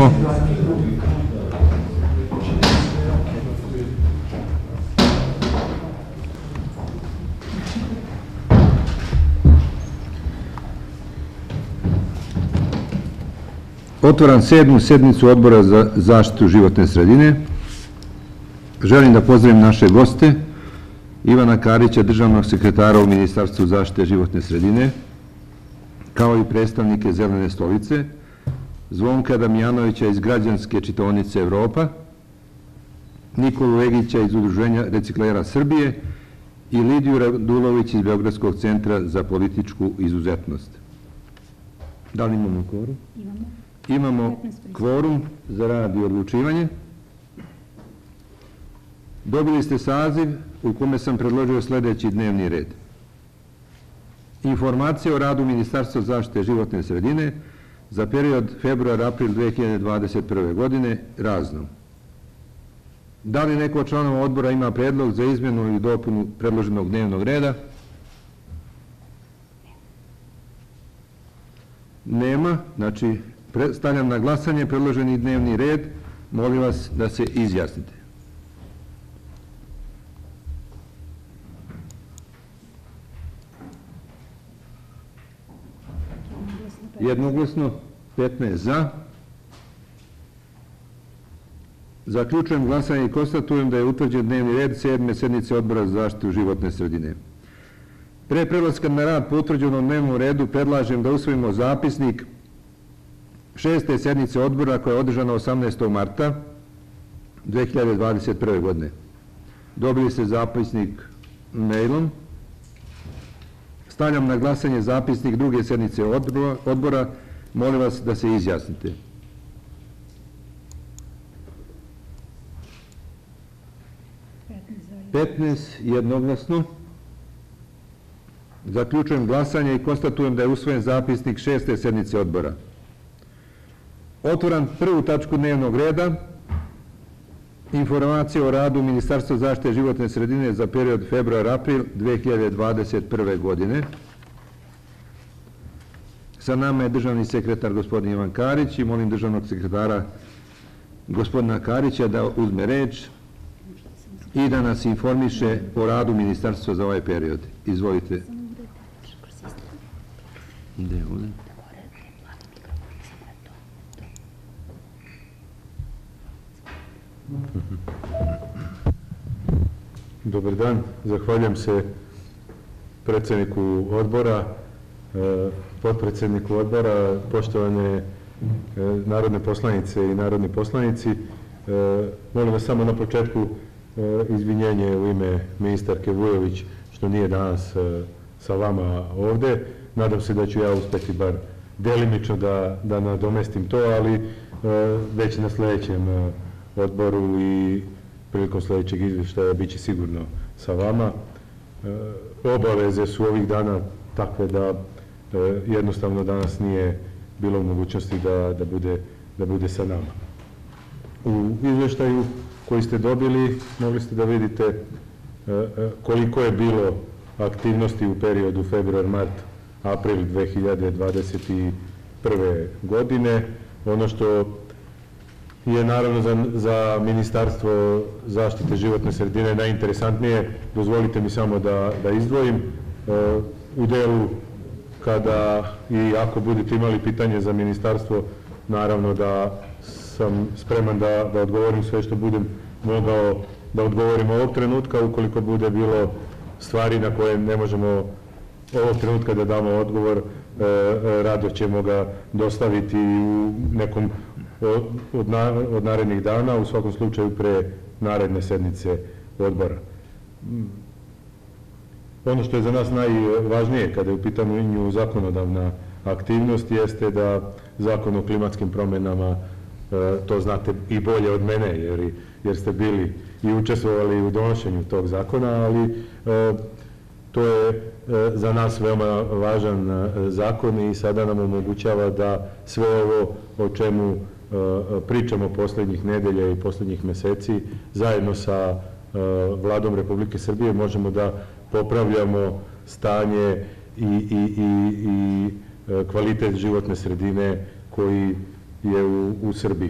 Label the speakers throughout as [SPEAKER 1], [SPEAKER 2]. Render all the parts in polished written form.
[SPEAKER 1] jednoglasno. Otvaram 7. sednicu Odbora za zaštitu životne sredine. Želim da pozdravim naše goste, Ivana Karića, državnog sekretara u Ministarstvu zaštite životne sredine, kao i predstavnike Zelene stolice, Zvonka Damjanovića iz Građanske čitaonice Evropa, Nikolu Egića iz Udruženja reciklera Srbije i Lidiju Radulović iz Beogradskog centra za političku izuzetnost. Da li imamo kvorum? Imamo kvorum za rad i odlučivanje. Dobili ste saziv u kome sam predložio sledeći dnevni red. Informacije o radu Ministarstva zaštite životne sredine za period februar-april 2021. godine razno. Da li neko od članova odbora ima predlog za izmjenu ili dopunu predloženog dnevnog reda? Nema. Znači, stavljam na glasanje predloženi dnevni red. Molim vas da se izjasnite. Jednoglasno, 15 za. Zaključujem glasanje i konstatujem da je utvrđen dnevni red 7. sednice Odbora za zaštitu životne sredine. Pre prelaska na rad po utvrđenom dnevnom redu predlažem da usvojimo zapisnik 6. sednice Odbora koja je održana 18. marta 2021. godine. Dobili ste zapisnik mailom. Stavljam na glasanje zapisnik 2. sednice Odbora. Molim vas da se izjasnite. Jednoglasno. Zaključujem glasanje i konstatujem da je usvojen zapisnik 6. sednice Odbora. Otvaram prvu tačku dnevnog reda. Informacije o radu Ministarstva zaštite životne sredine za period februar-april 2021. godine. Sa nama je državni sekretar gospodin Ivan Karić i molim državnog sekretara gospodina Karića da uzme reč i da nas informiše o radu Ministarstva za ovaj period. Izvolite.
[SPEAKER 2] Dobar dan, zahvaljujem se predsjedniku odbora, potpredsjedniku odbora, poštovane narodne poslanice i narodni poslanici. Molim vas samo na početku izvinjenje u ime ministarke Vujović što nije danas sa vama ovde. Nadam se da ću ja uspeti bar delimično da nadomestim to, ali već na sledećem odboru i prilikom sledećeg izvještaja bit će sigurno sa vama. Obaveze su ovih dana takve da jednostavno danas nije bilo u mogućnosti da bude sa nama. U izvještaju koji ste dobili mogli ste da vidite koliko je bilo aktivnosti u periodu februar-mart april 2021. godine. Ono što je naravno za Ministarstvo zaštite životne sredine najinteresantnije, dozvolite mi samo da izdvojim. U delu kada i ako budete imali pitanje za Ministarstvo, naravno da sam spreman da odgovorim sve što budem mogao da odgovorim ovog trenutka. Ukoliko bude bilo stvari na koje ne možemo ovog trenutka da damo odgovor, rado ćemo ga dostaviti u nekom od narednih dana, u svakom slučaju pre naredne sednice odbora. Ono što je za nas najvažnije kada je u pitanju zakonodavna aktivnost jeste da Zakon o klimatskim promjenama, to znate i bolje od mene jer ste bili i učestvovali u donošenju tog zakona, ali to je za nas veoma važan zakon i sada nam omogućava da sve ovo o čemu pričamo poslednjih nedelja i poslednjih meseci zajedno sa Vladom Republike Srbije možemo da popravljamo stanje i kvalitet životne sredine koji je u Srbiji.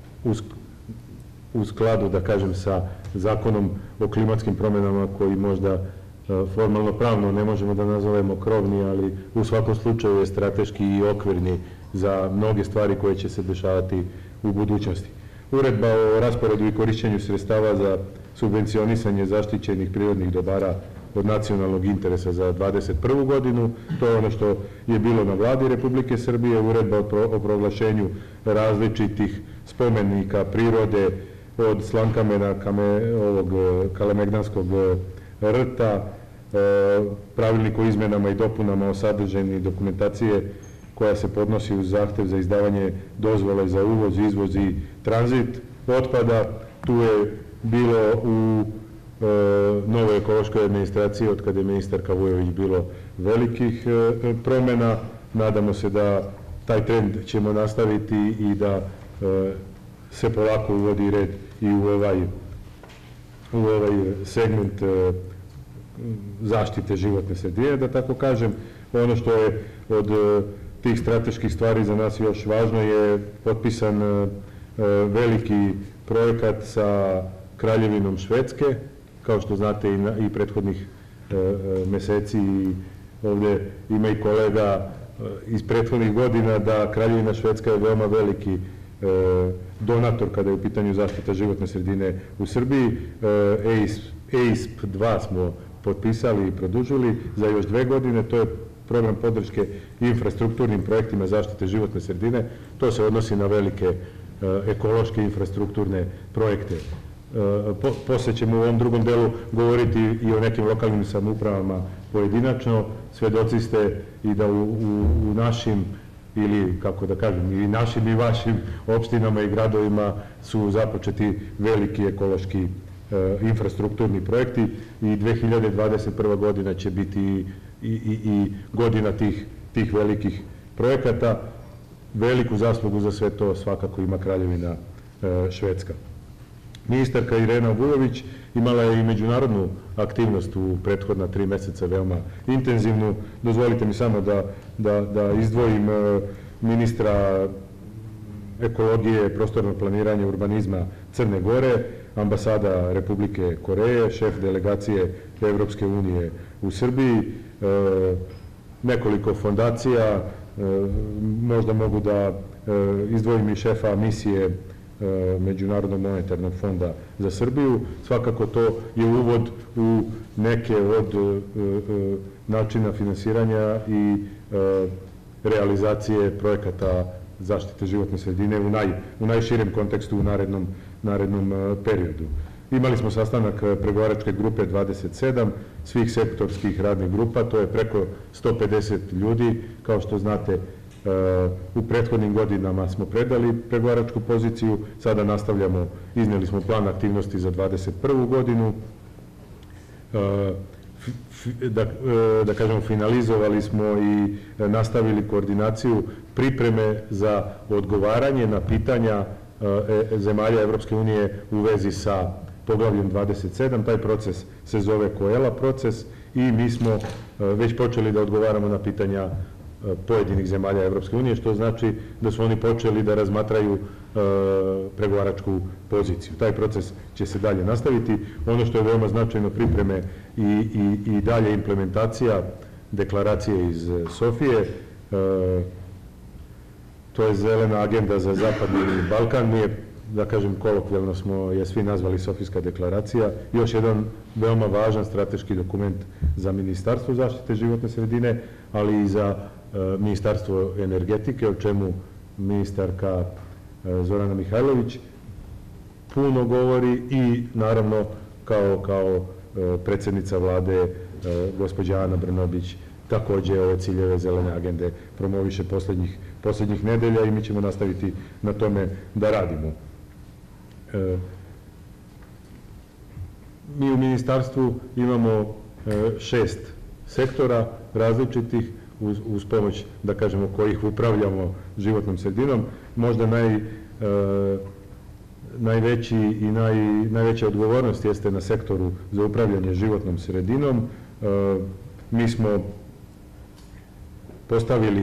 [SPEAKER 2] U skladu, da kažem, sa zakonom o klimatskim promjenama koji možda formalno pravno ne možemo da nazovemo krovni, ali u svakom slučaju je strateški i okvirni za mnoge stvari koje će se dešavati u budućnosti. Uredba o rasporedu i korišćenju sredstava za subvencionisanje zaštićenih prirodnih dobara od nacionalnog interesa za 2021. godinu. To je ono što je bilo na vladi Republike Srbije, uredba o proglašenju različitih spomenika prirode od Slankamena, ovog Kalemegdanskog rta, pravilnik o izmenama i dopunama o sadržaju dokumentacije koja se podnosi uz zahtev za izdavanje dozvole za uvoz, izvoz i tranzit otpada. Tu je bilo u novoj ekološkoj administraciji, od kada je ministarka Vujović, bilo velikih promjena. Nadamo se da taj trend ćemo nastaviti i da se polako uvodi red i u ovaj segment zaštite životne sredine, da tako kažem. Ono što je od tih strateških stvari za nas još važno je potpisan veliki projekat sa Kraljevinom Švedske. Kao što znate i prethodnih meseci, ovdje ima i kolega iz prethodnih godina, da Kraljevina Švedska je veoma veliki donator kada je u pitanju zaštita životne sredine u Srbiji. EISP 2 smo potpisali i produžili za još 2 godine. To je program podrške infrastrukturnim projektima zaštite životne sredine. To se odnosi na velike ekološke infrastrukturne projekte. Poslije ćemo u ovom drugom delu govoriti i o nekim lokalnim samoupravama pojedinačno. Svedoci ste i da u našim, ili kako da kažem, i našim i vašim opštinama i gradovima su započeti veliki ekološki infrastrukturni projekti i 2021. godina će biti i godina tih velikih projekata. Veliku zaslugu za sve to svakako ima Kraljevina Švedska. Ministarka Irena Vujović imala je i međunarodnu aktivnost u prethodna 3 meseca, veoma intenzivnu. Dozvolite mi samo da izdvojim ministra ekologije, prostornog planiranja, urbanizma Crne Gore, ambasada Republike Koreje, šef delegacije Evropske unije u Srbiji, nekoliko fondacija, možda mogu da izdvojim i šefa misije Međunarodnog monetarnog fonda za Srbiju. Svakako to je uvod u neke od načina finansiranja i realizacije projekata zaštite životne sredine u najširem kontekstu u narednom periodu. Imali smo sastanak pregovaračke grupe 27, svih sektorskih radnih grupa, to je preko 150 ljudi. Kao što znate, u prethodnim godinama smo predali pregovaračku poziciju, sada nastavljamo, iznijeli smo plan aktivnosti za 2021. godinu, da kažemo, finalizovali smo i nastavili koordinaciju pripreme za odgovaranje na pitanja zemalja Evropske unije u vezi sa poglavljem 27. Taj proces se zove Koela proces i mi smo već počeli da odgovaramo na pitanja pojedinih zemalja Evropske unije, što znači da su oni počeli da razmatraju pregovaračku poziciju. Taj proces će se dalje nastaviti. Ono što je veoma značajno, pripreme i dalje implementacija deklaracije iz Sofije. To je zelena agenda za Zapadni Balkan. Nije, da kažem, kolokvijalno smo je svi nazvali Sofijska deklaracija. Još jedan veoma važan strateški dokument za Ministarstvo zaštite životne sredine, ali i za Ministarstvo energetike, o čemu ministarka Zorana Mihajlović puno govori i naravno kao predsjednica vlade gospođa Ana Brnabić također ove ciljeve zelene agende promoviše posljednjih nedelja i mi ćemo nastaviti na tome da radimo. Mi u ministarstvu imamo 6 sektora različitih uz pomoć, da kažemo, kojih upravljamo životnom sredinom. Možda najveći i najveća odgovornost jeste na sektoru za upravljanje životnom sredinom. Mi smo postavili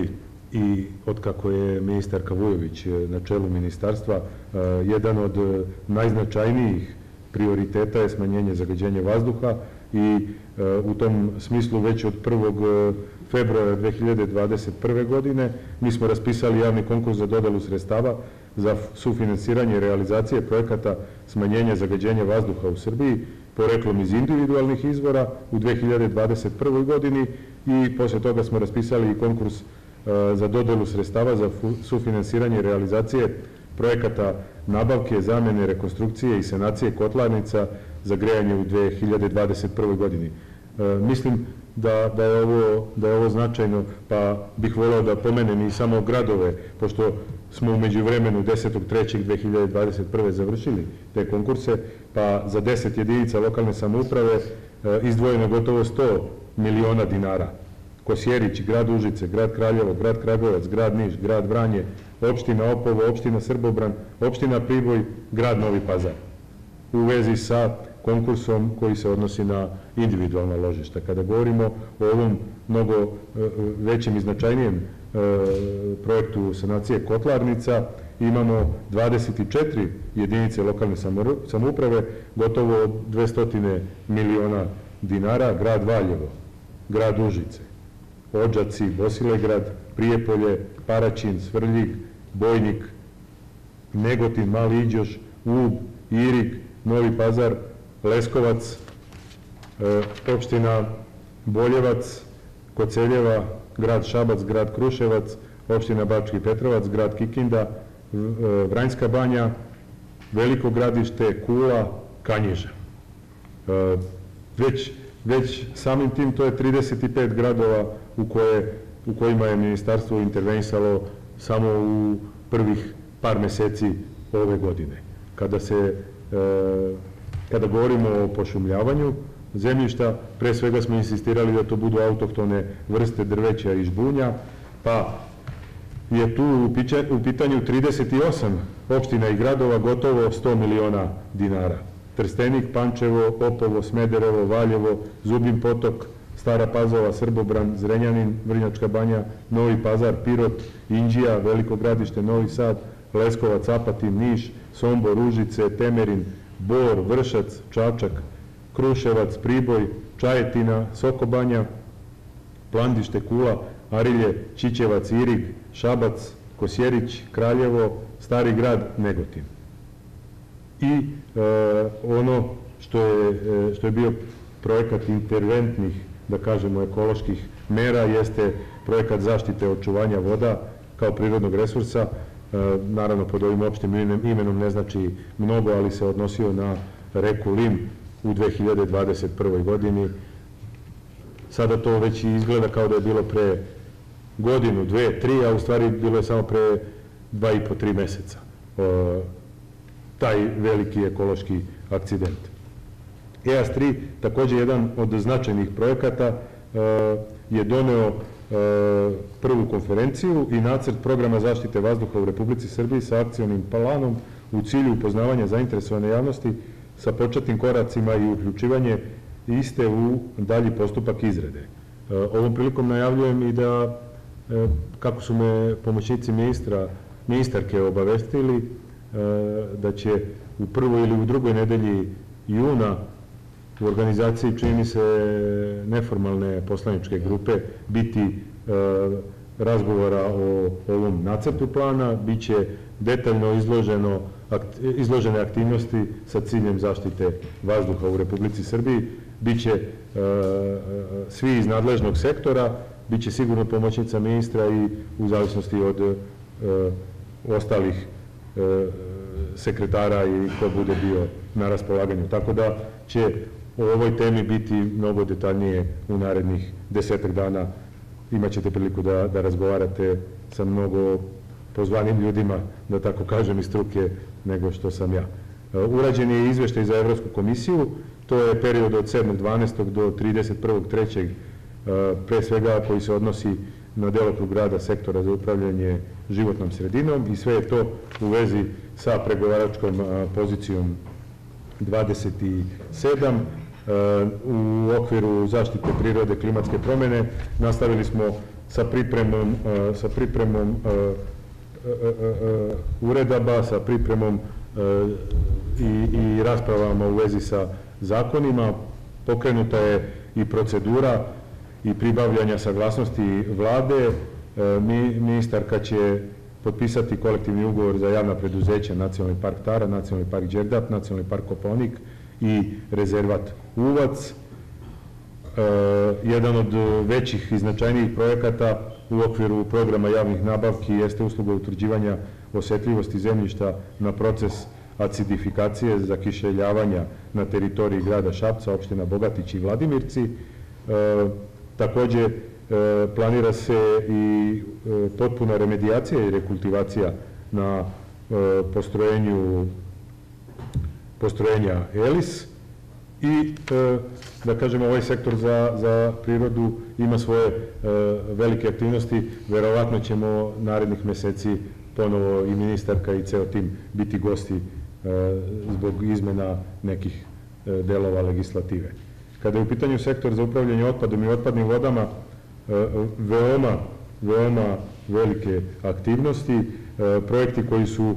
[SPEAKER 2] i otkako je ministarka Vujović na čelu ministarstva, jedan od najznačajnijih prioriteta je smanjenje zagađenja vazduha i u tom smislu već od 1. februara 2021. godine mi smo raspisali javni konkurs za dodelu sredstava za sufinansiranje i realizacije projekata smanjenja zagađenja vazduha u Srbiji poreklom iz individualnih izvora u 2021. godini i poslije toga smo raspisali i konkurs za dodelu sredstava za sufinansiranje i realizacije projekata nabavke, zamene, rekonstrukcije i sanacije kotlarnica za grejanje u 2021. godini. Mislim da je ovo značajno, pa bih voleo da pomenem i samo gradove, pošto smo u međuvremenu 10.3.2021. završili te konkurse, pa za 10 jedinica lokalne samouprave izdvojeno gotovo 100 miliona dinara. Kosjerić, grad Užice, grad Kraljevo, grad Kragujevac, grad Niš, grad Vranje, opština Opovo, opština Srbobran, opština Priboj, grad Novi Pazar. U vezi sa konkursom koji se odnosi na individualna ložišta. Kada govorimo o ovom mnogo većem i značajnijem projektu sanacije kotlarnica, imamo 24 jedinice lokalne samouprave, gotovo 200 miliona dinara, grad Valjevo, grad Užice, Odžaci, Bosilegrad, Prijepolje, Paraćin, Svrljig, Bojnik, Negotin, Mali Iđoš, Ub, Irig, Novi Pazar, Leskovac, opština Boljevac, Koceljeva, grad Šabac, grad Kruševac, opština Bački Petrovac, grad Kikinda, Vranjska Banja, Veliko Gradište, Kula, Kanjiža. Već samim tim to je 35 gradova u kojima je ministarstvo intervenisalo samo u prvih par meseci ove godine. Kada govorimo o pošumljavanju zemljišta, pre svega smo insistirali da to budu autohtone vrste drveća i žbunja, pa je tu u pitanju 38 opština i gradova, gotovo 100 miliona dinara. Trstenik, Pančevo, Opovo, Smederevo, Valjevo, Zubin Potok, Stara Pazova, Srbobran, Zrenjanin, Vrnjačka Banja, Novi Pazar, Pirot, Inđija, Veliko Gradište, Novi Sad, Leskovac, Apatin, Niš, Sombor, Užice, Temerin, Bor, Vršac, Čačak, Kruševac, Priboj, Čajetina, Sokobanja, Plandište, Kula, Arilje, Ćićevac, Irig, Šabac, Kosjerić, Kraljevo, Stari grad, Negotin. I ono što je bio projekat interventnih, da kažemo, ekoloških mera jeste projekat zaštite očuvanja voda kao prirodnog resursa. Naravno, pod ovim opštim imenom ne znači mnogo, ali se odnosio na reku Lim u 2021. godini. Sada to već izgleda kao da je bilo pre godinu, dve, tri, a u stvari bilo je samo pre 2,5-3 meseca taj veliki ekološki akcident. EAS-3, takođe jedan od značajnih projekata, je doneo prvu konferenciju i nacrt programa zaštite vazduha u Republici Srbiji sa akcionim planom u cilju upoznavanja zainteresovane javnosti sa početnim koracima i uključivanje iste u dalji postupak izrade. Ovom prilikom najavljujem i da, kako su me pomoćnici ministarke obavestili, da će u prvoj ili u drugoj nedelji juna u organizaciji, čini mi se, neformalne poslaničke grupe biti razgovora o ovom nacrtu plana, bit će detaljno izložene aktivnosti sa ciljem zaštite vazduha u Republici Srbiji, bit će svi iz nadležnog sektora, bit će sigurno pomoćnica ministra i u zavisnosti od ostalih sekretara i ko bude bio na raspolaganju. Tako da će o ovoj temi biti mnogo detaljnije u narednih 10 dana. Imaćete priliku da razgovarate sa mnogo pozvanim ljudima, da tako kažem, iz struke nego što sam ja. Urađen je izveštaj za Evropsku komisiju, to je period od 7.12. do 31.3. pre svega koji se odnosi na delokrug rada sektora za upravljanje životnom sredinom i sve je to u vezi sa pregovaračkom pozicijom 27. U okviru zaštite prirode, klimatske promene nastavili smo sa pripremom uredaba, sa pripremom i raspravama u vezi sa zakonima. Pokrenuta je i procedura i pribavljanja saglasnosti vlade. Ministarka će potpisati kolektivni ugovor za javna preduzeća Nacionalni park Tara, Nacionalni park Đerdap, Nacionalni park Kopaonik i rezervat Uvac. Jedan od većih i značajnijih projekata u okviru programa javnih nabavki jeste usluga utvrđivanja osetljivosti zemljišta na proces acidifikacije za kišeljavanja na teritoriji grada Šapca, opština Bogatić i Vladimirci. Takođe, planira se i potpuna remedijacija i rekultivacija na postrojenja ELIS i, da kažemo, ovaj sektor za prirodu ima svoje velike aktivnosti. Verovatno ćemo narednih meseci ponovo i ministarka i ceo tim biti gosti zbog izmena nekih delova legislative. Kada je u pitanju sektor za upravljanje otpadom i otpadnim vodama, veoma velike aktivnosti, projekti koji su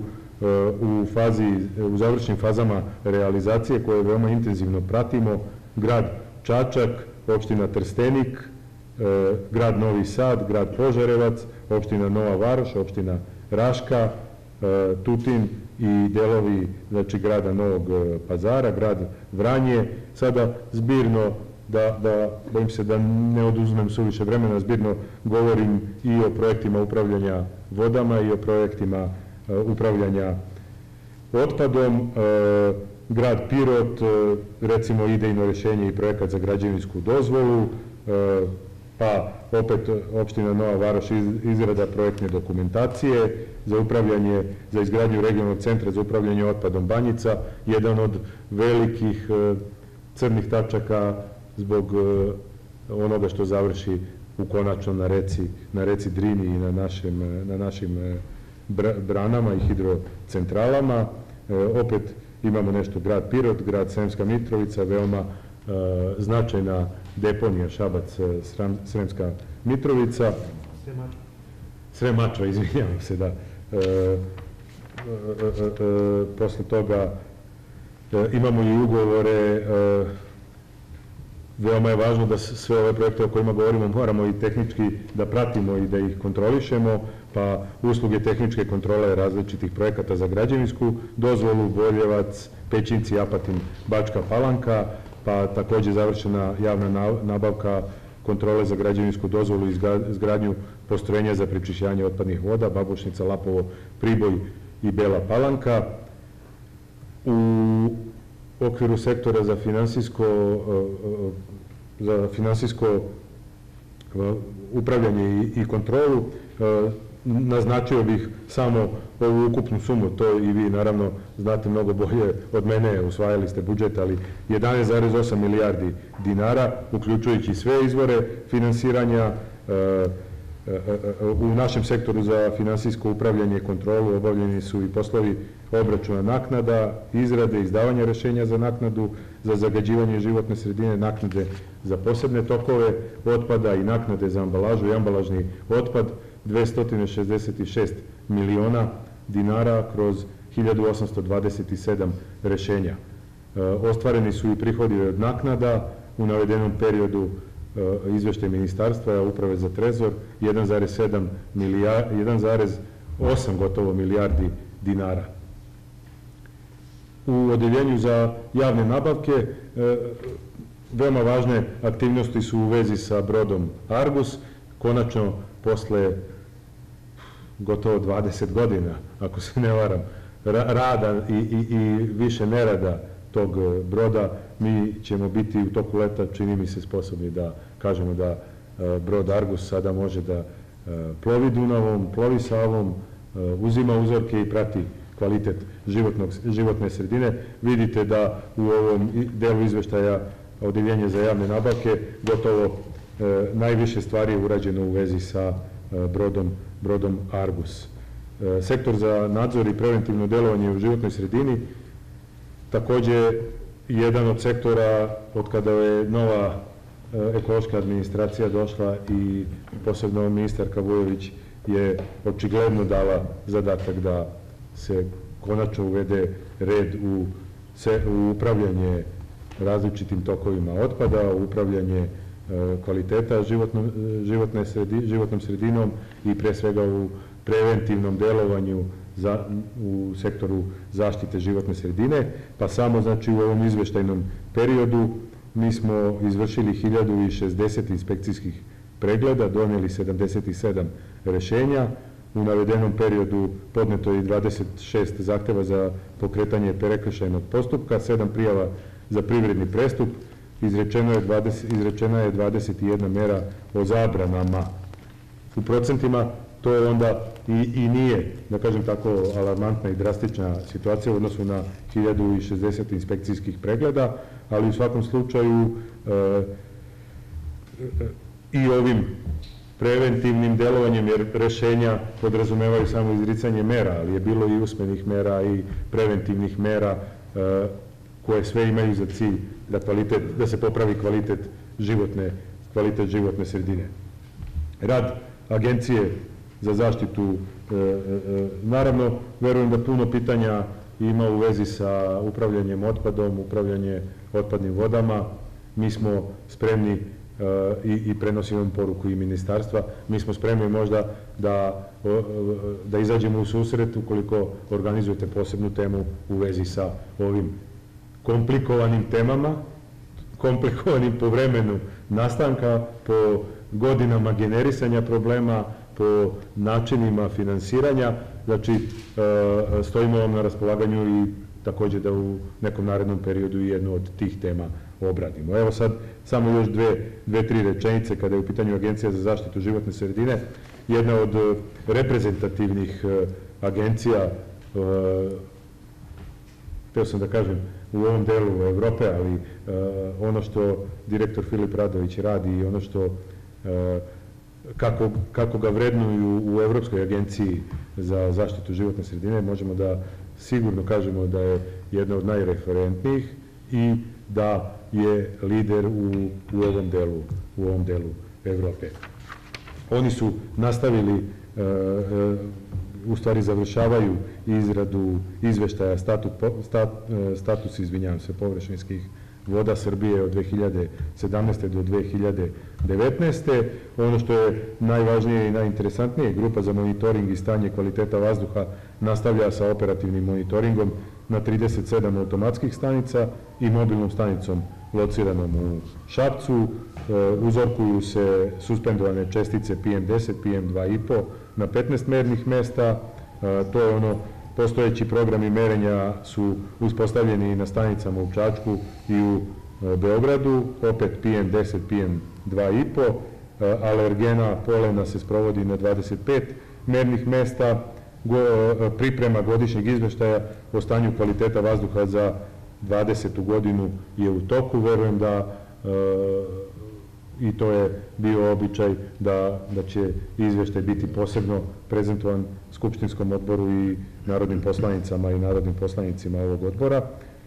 [SPEAKER 2] u završnim fazama realizacije, koje veoma intenzivno pratimo: grad Čačak, opština Trstenik, grad Novi Sad, grad Požarevac, opština Nova Varoš, opština Raška, Tutin i delovi, znači, grada Novog Pazara, grad Vranje. Sada zbirno, bojim se da ne oduzmem suviše vremena, zbirno govorim i o projektima upravljanja vodama i o projektima upravljanja otpadom. Grad Pirot, recimo, idejno rešenje i projekat za građevinsku dozvolu, pa opet opština Nova Varoš, izrada projektne dokumentacije za izgradnju regionalnog centra za upravljanje otpadom Banjica, jedan od velikih crnih tačaka zbog onoga što završi konačno na reci Drini i na našim branama i hidrocentralama. Opet imamo nešto grad Pirot, grad Sremska Mitrovica, veoma značajna deponija Šabac, Sremska Mitrovica. Sremačva, izvinjavam se, da. Posle toga imamo i ugovore. Veoma je važno da sve ove projekte o kojima govorimo moramo i tehnički da pratimo i da ih kontrolišemo, pa usluge tehničke kontrole različitih projekata za građevinsku dozvolu: Boljevac, Pećinci, Apatin, Bačka Palanka, pa takođe završena javna nabavka kontrole za građevinsku dozvolu i izgradnju postrojenja za prečišćavanje otpadnih voda: Babušnica, Lapovo, Priboj i Bela Palanka. U okviru sektora za finansijsko upravljanje i kontrolu naznačio bih samo ovu ukupnu sumu. To i vi naravno znate mnogo bolje od mene, usvajali ste budžet, ali 11,8 milijardi dinara, uključujući sve izvore finansiranja. U našem sektoru za finansijsko upravljanje i kontrolu obavljeni su i poslovi obračuna naknada, izrade, izdavanja rešenja za naknadu za zagađivanje životne sredine, naknade za posebne tokove otpada i naknade za ambalažu i ambalažni otpad, 266 miliona dinara kroz 1827 rešenja. Ostvareni su i prihodi od naknada u navedenom periodu. Izveštaj Ministarstva Uprave za trezor 1,8 gotovo milijardi dinara. U odeljenju za javne nabavke veoma važne aktivnosti su u vezi sa brodom Argus. Konačno, posle gotovo 20 godina, ako se ne varam, rada i više nerada tog broda, mi ćemo biti u toku leta, čini mi se, sposobni da kažemo da brod Argus sada može da plovi Dunavom, plovi Savom, uzima uzorke i prati kvalitet životne sredine. Vidite da u ovom delu izveštaja odeljenja za javne nabavke gotovo najviše stvari je urađeno u vezi sa brodom Argus. Sektor za nadzor i preventivno delovanje u životnoj sredini takođe jedan od sektora od kada je nova ekološka administracija došla i posebno ministarka Vujović je očigledno dala zadatak da se konačno uvede red u upravljanje različitim tokovima otpada, u upravljanje kvaliteta životnom sredinom i pre svega u preventivnom delovanju u sektoru zaštite životne sredine, pa samo znači u ovom izveštajnom periodu mi smo izvršili 1060 inspekcijskih pregleda, donijeli 77 rešenja, u navedenom periodu podneto je 26 zahteva za pokretanje prekršajnog postupka, 7 prijava za privredni prestup, izrečena je 21 mera o zabranama. U procentima to je onda i nije, da kažem tako, alarmantna i drastična situacija u odnosu na 1060 inspekcijskih pregleda, ali u svakom slučaju i ovim preventivnim delovanjem, jer rešenja podrazumevaju samo izricanje mera, ali je bilo i usmenih mera i preventivnih mera koje sve imaju za cilj da se popravi kvalitet životne sredine. Rad Agencije za zaštitu, naravno, verujem da puno pitanja ima u vezi sa upravljanjem otpadom, upravljanje otpadnim vodama. Mi smo spremni i prenosimo poruku i ministarstva, mi smo spremni možda da izađemo u susret ukoliko organizujete posebnu temu u vezi sa ovim komplikovanim temama, komplikovanim po vremenu nastanka, po godinama generisanja problema, po načinima finansiranja. Znači, stojimo vam na raspolaganju i takođe da u nekom narednom periodu i jednu od tih tema obradimo. Evo sad samo još tri rečenice kada je u pitanju Agencija za zaštitu životne sredine. Jedna od reprezentativnih agencija, hteo sam da kažem, u ovom delu Evrope, ali ono što direktor Filip Radović radi i ono što kako ga vrednuju u Evropskoj agenciji za zaštitu životne sredine, možemo da sigurno kažemo da je jedna od najreferentnijih i da je lider u ovom delu Evrope. Oni su nastavili, u stvari završavaju izradu izveštaja status, izvinjavam se, površinskih voda Srbije od 2017. do 2019. Ono što je najvažnije i najinteresantnije, grupa za monitoring i stanje kvaliteta vazduha nastavlja sa operativnim monitoringom na 37 automatskih stanica i mobilnom stanicom lociranom u Šapcu. Uzorkuju se suspendovane čestice PM10, PM2,5 na 15 mernih mesta. To je ono, postojeći programi merenja su uspostavljeni na stanicama u Čačku i u Beogradu, opet PM10, PM2,5, alergena polena se sprovodi na 25 mernih mesta, priprema godišnjeg izveštaja o stanju kvaliteta vazduha za 20. godinu je u toku, verujem da i to je bio običaj da će izveštaj biti posebno prezentovan Skupštinskom odboru i narodnim poslanicama i narodnim poslanicima ovog odbora.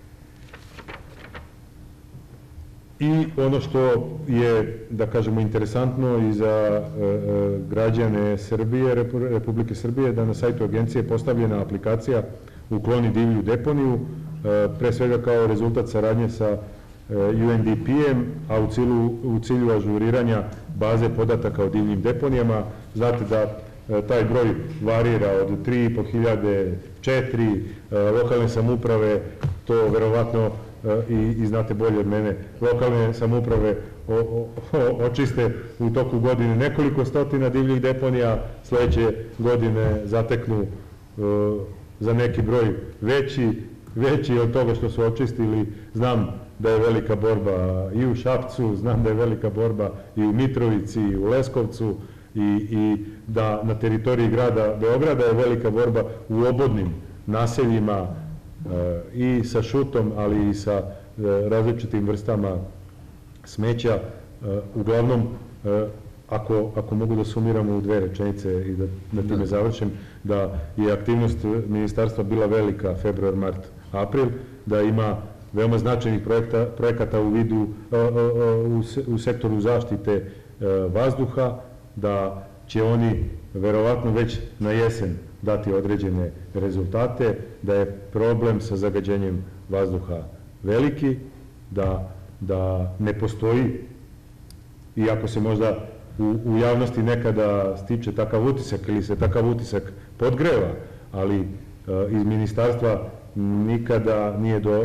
[SPEAKER 2] I ono što je, da kažemo, interesantno i za građane Srbije, Republike Srbije, da na sajtu agencije je postavljena aplikacija Ukloni divlju deponiju, pre svega kao rezultat saradnje sa UNDP-em, a u cilju ažuriranja baze podataka o divljim deponijama. Znate da taj broj varira od 3.500, 4, lokalne samouprave, to verovatno i znate bolje od mene, lokalne samouprave očiste u toku godine nekoliko stotina divljih deponija, sledeće godine zateknu za neki broj veći od toga što su očistili. Znam da je velika borba i u Šapcu, znam da je velika borba i u Mitrovici, i u Leskovcu, i da na teritoriji grada Beograda je velika borba u obodnim naseljima i sa šutom, ali i sa različitim vrstama smeća. Uglavnom, ako mogu da sumiramo u 2 rečenice i da time završim, da je aktivnost ministarstva bila velika februar, mart, april, da ima veoma značajnih projekata u vidu, u sektoru zaštite vazduha, da će oni verovatno već na jesen dati određene rezultate, da je problem sa zagađenjem vazduha veliki, da ne postoji, iako se možda u javnosti nekada stiče takav utisak ili se takav utisak podgreva, ali iz ministarstva nikada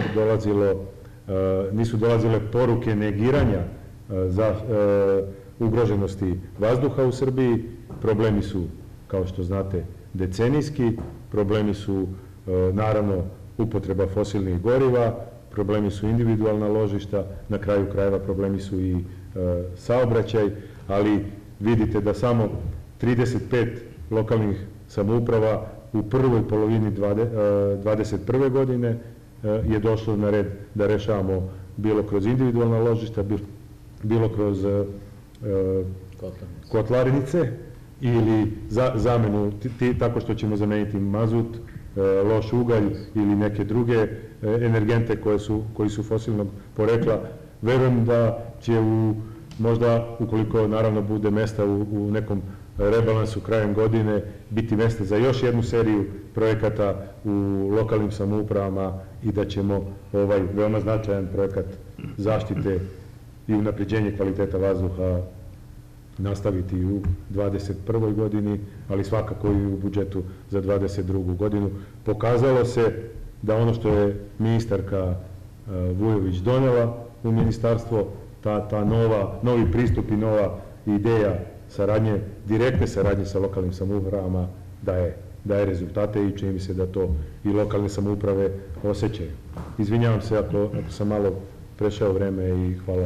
[SPEAKER 2] nisu dolazile poruke negiranja za ugroženosti vazduha u Srbiji. Problemi su, kao što znate, decenijski, problemi su naravno upotreba fosilnih goriva, problemi su individualna ložišta, na kraju krajeva problemi su i saobraćaj, ali vidite da samo 35 lokalnih samouprava u prvoj polovini 2021. godine je došlo na red da rešavamo bilo kroz individualna ložišta, bilo kroz kotlarnice ili zamenu tako što ćemo zameniti mazut, loš ugalj ili neke druge energente koji su fosilnog porekla. Verujem da će možda, ukoliko naravno bude mesta u nekom rebalansu krajem godine, biti mesta za još jednu seriju projekata u lokalnim samoupravama i da ćemo ovaj veoma značajan projekat zaštite i unapređenje kvaliteta vazduha nastaviti u 2021. godini, ali svakako i u budžetu za 2022. godinu. Pokazalo se da ono što je ministarka Vujović donela u ministarstvo, ta novi pristup i nova ideja saradnje, direktne saradnje sa lokalnim samoupravama daje rezultate i čini mi se da to i lokalne samouprave osjećaju. Izvinjavam se ako sam malo prešao vreme i hvala.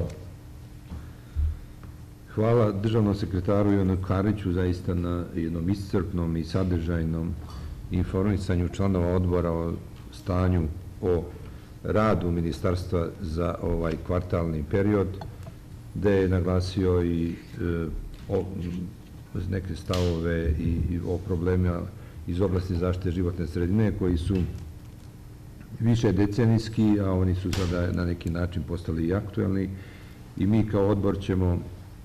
[SPEAKER 1] Hvala državnom sekretaru Ivanu Kariću zaista na jednom iscrpnom i sadržajnom informisanju članova odbora o stanju, o radu ministarstva za ovaj kvartalni period, gde je naglasio i neke stavove i o problemima iz oblasti zaštite životne sredine koji su više decenijski, a oni su sada na neki način postali i aktuelni i mi kao odbor ćemo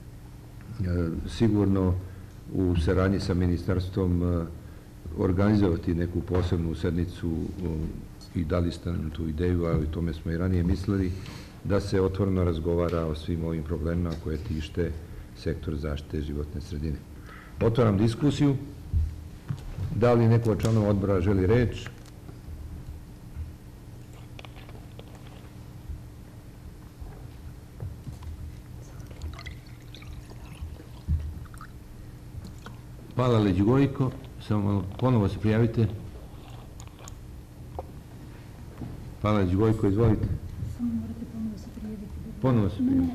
[SPEAKER 1] sigurno u saradnji sa ministarstvom organizovati neku posebnu sednicu i dali ste nam tu ideju, ali o tome smo i ranije mislili, da se otvoreno razgovara o svim ovim problemima koje tište sektor zaštite životne sredine. Otvaram diskusiju. Da li neko od članova odbora želi reč? Palalić Gojko, samo ponovo se prijavite. Palalić Gojko, izvolite.
[SPEAKER 3] Samo morate ponovo se prijaviti.
[SPEAKER 1] Ponovo se prijaviti.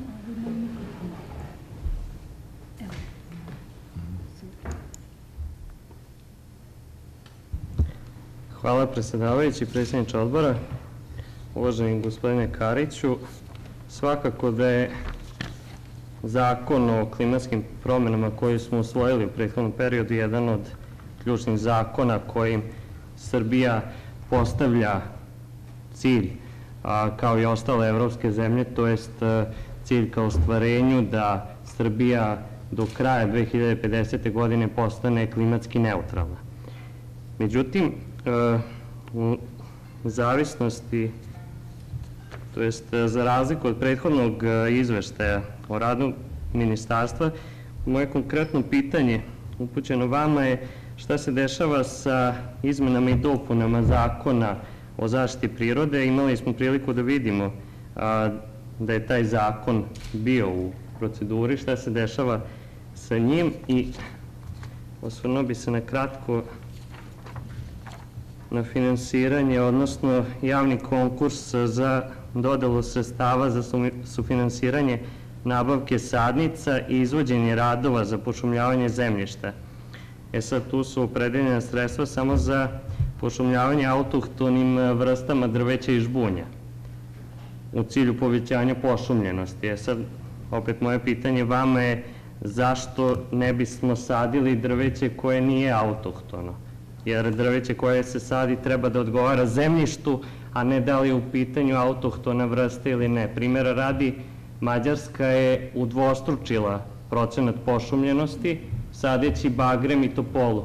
[SPEAKER 4] Hvala predsjedavajući, predsjedniče odbora. Uvaženi gospodine Kariću, svakako da je Zakon o klimatskim promjenama koji smo usvojili u prethodnom periodu jedan od ključnih zakona kojim Srbija postavlja cilj, kao i ostale evropske zemlje, to jest cilj ka ostvarenju da Srbija do kraja 2050. godine postane klimatski neutralna. Međutim, u zavisnosti, to jest za razliku od prethodnog izveštaja o radu ministarstva, moje konkretno pitanje upućeno vama je šta se dešava sa izmenama i dopunama Zakona o zaštiti prirode. Imali smo priliku da vidimo da je taj zakon bio u proceduri, šta se dešava sa njim i osvrnuo bi se na kratko na finansiranje, odnosno javni konkurs za dodelu sredstava za sufinansiranje nabavke sadnica i izvođenje radova za pošumljavanje zemljišta. Sad tu su opredeljena sredstva samo za pošumljavanje autohtonim vrstama drveća i žbunja u cilju povećanja pošumljenosti. Sad, opet moje pitanje vama je zašto ne bismo sadili drveće koje nije autohtono? Jer drveće koje se sadi treba da odgovara zemljištu, a ne da li je u pitanju autohtona vrsta ili ne. Primjera radi, Mađarska je udvostručila procenat pošumljenosti sadeći bagrem i topolu.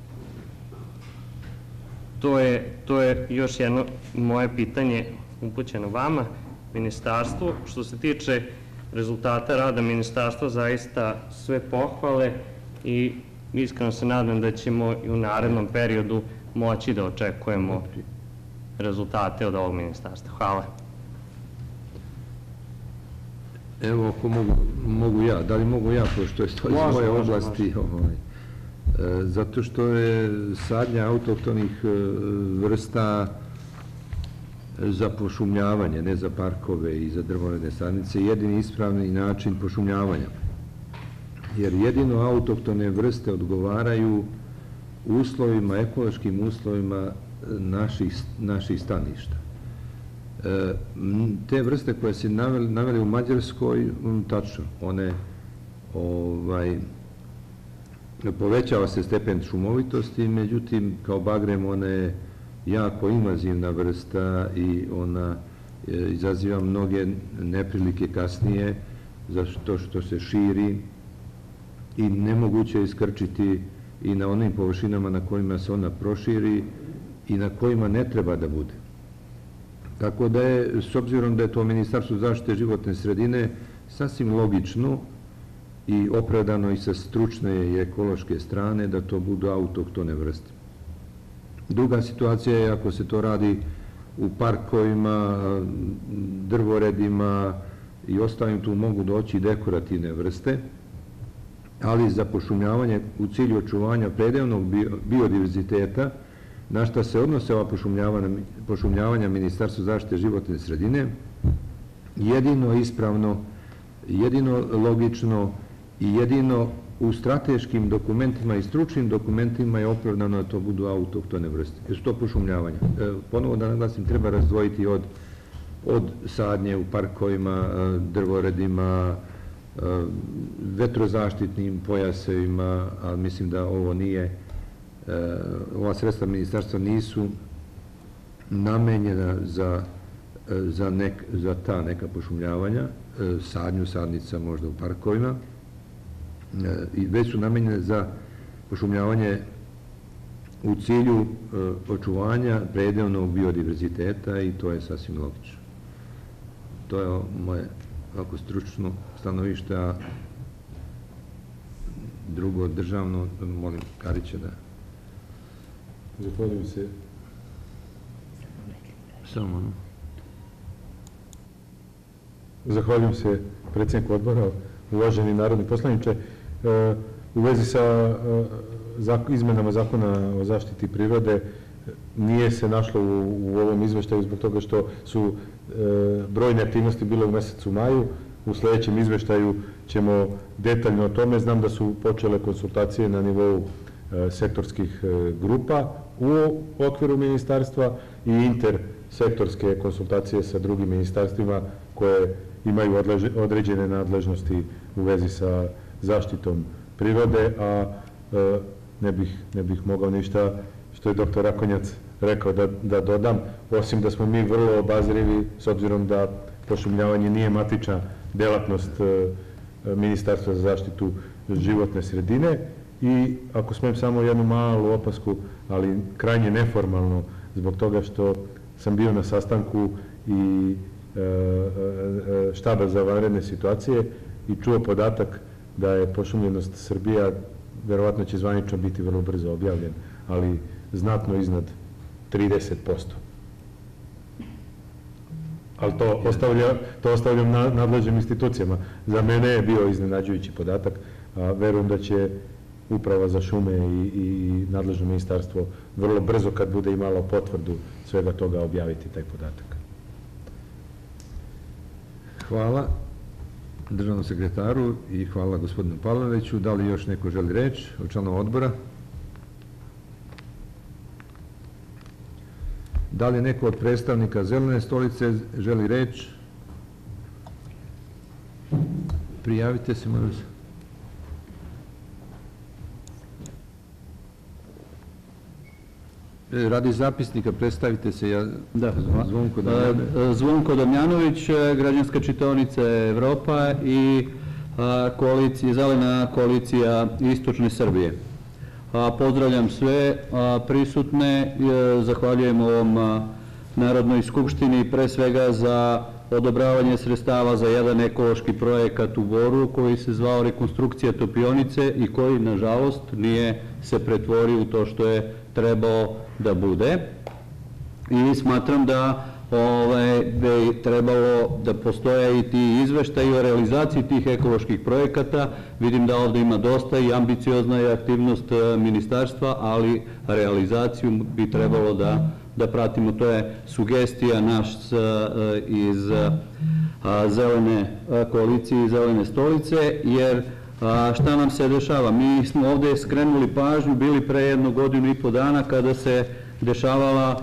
[SPEAKER 4] To je još jedno moje pitanje upućeno vama, ministarstvu. Što se tiče rezultata rada ministarstva, zaista sve pohvale i iskreno se nadam da ćemo i u narednom periodu moći da očekujemo rezultate od ovog ministarstva. Hvala.
[SPEAKER 1] Evo, ako mogu ja, da li mogu ja, pošto je to iz moje oblasti, zato što je sadnja autohtonih vrsta za pošumljavanje, ne za parkove i za drvoredne sadnice, jedini ispravni način pošumljavanja. Jer jedino autohtone vrste odgovaraju uslovima, ekološkim uslovima naših staništa. Te vrste koje se naveli u Mađarskoj, tačno, one povećava se stepen šumovitosti, međutim, kao bagrem, ona je jako invazivna vrsta i ona izaziva mnoge neprilike kasnije, zato što se širi i nemoguće je iskrčiti i na onim površinama na kojima se ona proširi i na kojima ne treba da bude. Tako da je, s obzirom da je to Ministarstvo zaštite životne sredine, sasvim logično i opravdano i sa stručne i ekološke strane da to budu autohtone vrste. Druga situacija je ako se to radi u parkovima, drvoredima i ostalim, tu mogu doći dekorativne vrste, ali za pošumljavanje u cilju očuvanja predelnog biodiverziteta, na šta se odnose ova pošumljavanja Ministarstva zaštite životne sredine, jedino ispravno, jedino logično i jedino u strateškim dokumentima i stručnim dokumentima je opravdano da to budu autohtone vrste. Jer su to pošumljavanja. Ponovo da naglasim, treba razdvojiti od sadnje u parkovima, drvoredima, vetrozaštitnim pojasevima, ali mislim da ovo nije, ova sredstva ministarstva nisu namenjena za ta neka pošumljavanja, sadnju sadnica možda u parkovima, već su namenjene za pošumljavanje u cilju očuvanja predelnog biodiverziteta i to je sasvim logično. To je moje ovako stručno stanovište, a drugo državno, molim Karića da...
[SPEAKER 2] Zahvaljujem se.
[SPEAKER 1] Samo ono.
[SPEAKER 2] Zahvaljujem se predsjedniku odbora, uvaženi narodni poslaniče. U vezi sa izmenama zakona o zaštiti prirode nije se našlo u ovom izveštaju zbog toga što su brojne aktivnosti bile u mesecu maju. U sledećem izveštaju ćemo detaljno o tome. Znam da su počele konsultacije na nivou sektorskih grupa u okviru ministarstva i intersektorske konsultacije sa drugim ministarstvima koje imaju određene nadležnosti u vezi sa zaštitom prirode, a ne bih mogao ništa što je doktor Rakonjac rekao da dodam, osim da smo mi vrlo obazrivi s obzirom da pošumljavanje nije matična delatnost Ministarstva za zaštitu životne sredine. I ako smem samo jednu malu opasku, ali krajnje neformalno, zbog toga što sam bio na sastanku i štaba za vanredne situacije i čuo podatak da je pošumljenost Srbija, verovatno će zvanično biti vrlo brzo objavljen, ali znatno iznad 30%. Ali to ostavljam nadležnim institucijama. Za mene je bio iznenađujući podatak, a verujem da će Uprava za šume i nadležno ministarstvo vrlo brzo, kad bude imalo potvrdu svega toga, objaviti taj podatak.
[SPEAKER 1] Hvala državnom sekretaru i hvala gospodinu Palanoviću. Da li još neko želi reč od članova odbora? Da li neko od predstavnika Zelene stolice želi reč? Prijavite se, molim se. Radi zapisnika, predstavite se.
[SPEAKER 5] Da.
[SPEAKER 1] Zvonko Damjanović.
[SPEAKER 5] Zvonko Damjanović, građanska čitaonica Evropa i zelena koalicija Istočne Srbije. Pozdravljam sve prisutne, zahvaljujem ovom Narodnoj skupštini pre svega za odobravanje sredstava za jedan ekološki projekat u Boru koji se zvao rekonstrukcija topionice i koji nažalost nije se pretvorio u to što je trebao da bude. I smatram da bi trebalo da postoje i ti izveštaji o realizaciji tih ekoloških projekata. Vidim da ovde ima dosta i ambiciozna je aktivnost ministarstva, ali realizaciju bi trebalo da pratimo. To je sugestija naš iz Zelene koalicije i Zelene stolice, jer šta nam se dešava? Mi smo ovde skrenuli pažnju, bili pre 1 godinu i po dana kada se dešavala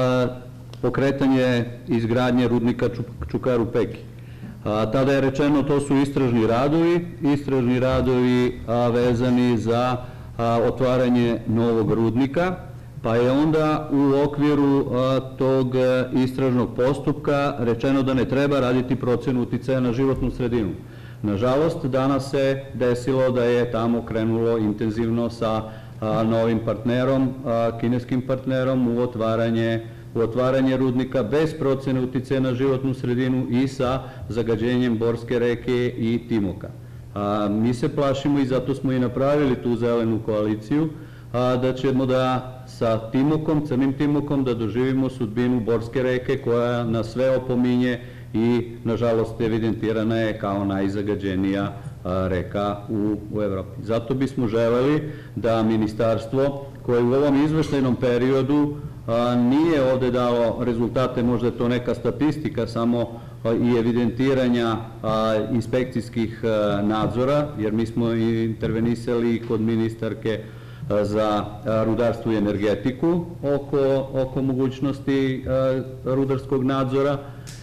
[SPEAKER 5] pokretanje izgradnje rudnika Čukaru Peki. Tada je rečeno to su istražni radovi vezani za otvaranje novog rudnika, pa je onda u okviru tog istražnog postupka rečeno da ne treba raditi procenu uticaja na životnu sredinu. Nažalost, danas se desilo da je tamo krenulo intenzivno sa novim partnerom, kineskim partnerom u otvaranje rudnika bez procene uticaja na životnu sredinu i sa zagađenjem Borske reke i Timoka. Mi se plašimo i zato smo i napravili tu zelenu koaliciju, da ćemo da sa Timokom, Crnim Timokom, da doživimo sudbinu Borske reke koja nas sve opominje i nažalost evidentirana je kao najzagađenija reka u Evropi. Zato bismo želeli da ministarstvo koje u ovom izveštajnom periodu nije ovde dalo rezultate, možda je to neka statistika samo i evidentiranja inspekcijskih nadzora, jer mi smo intervenisali kod ministarke za rudarstvo i energetiku oko mogućnosti rudarskog nadzora,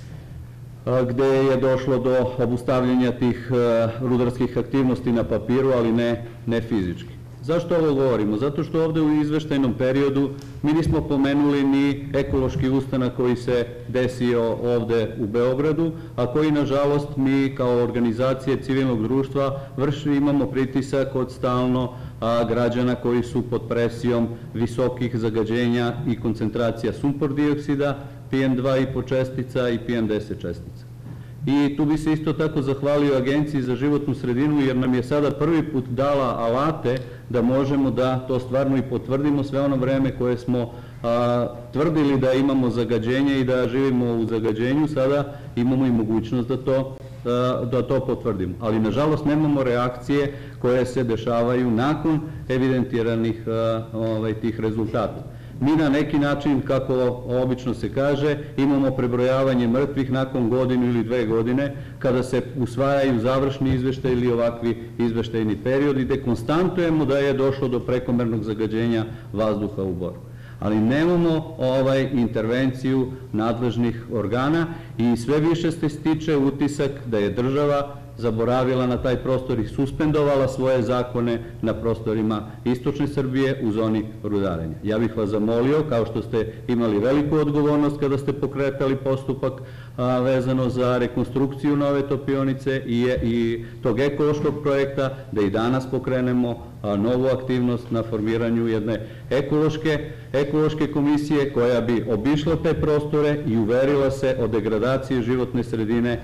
[SPEAKER 5] gde je došlo do obustavljanja tih rudarskih aktivnosti na papiru, ali ne fizički. Zašto ovo govorimo? Zato što ovde u izveštajnom periodu mi nismo pomenuli ni ekološki ustanak koji se desio ovde u Beogradu, a koji nažalost mi kao organizacije civilnog društva imamo pritisak od stalno građana koji su pod presijom visokih zagađenja i koncentracija sumpor dioksida, PM2,5 čestica i PM10 čestica. I tu bi se isto tako zahvalio Agenciji za životnu sredinu jer nam je sada prvi put dala alate da možemo da to stvarno i potvrdimo sve ono vreme koje smo tvrdili da imamo zagađenje i da živimo u zagađenju, sada imamo i mogućnost da to potvrdimo. Ali nažalost nemamo reakcije koje se dešavaju nakon evidentiranih tih rezultata. Mi na neki način, kako obično se kaže, imamo prebrojavanje mrtvih nakon godinu ili 2 godine, kada se usvajaju završni izveštaj ili ovakvi izveštajni periodi, gde konstantujemo da je došlo do prekomernog zagađenja vazduha u Boru. Ali nemamo intervenciju nadležnih organa i sve više se stiče utisak da je država zaboravila na taj prostor i suspendovala svoje zakone na prostorima Istočne Srbije u zoni rudarenja. Ja bih vas zamolio, kao što ste imali veliku odgovornost kada ste pokretali postupak vezano za rekonstrukciju nove topionice i tog ekološkog projekta, da i danas pokrenemo novu aktivnost na formiranju jedne ekološke komisije koja bi obišla te prostore i uverila se o degradaciji životne sredine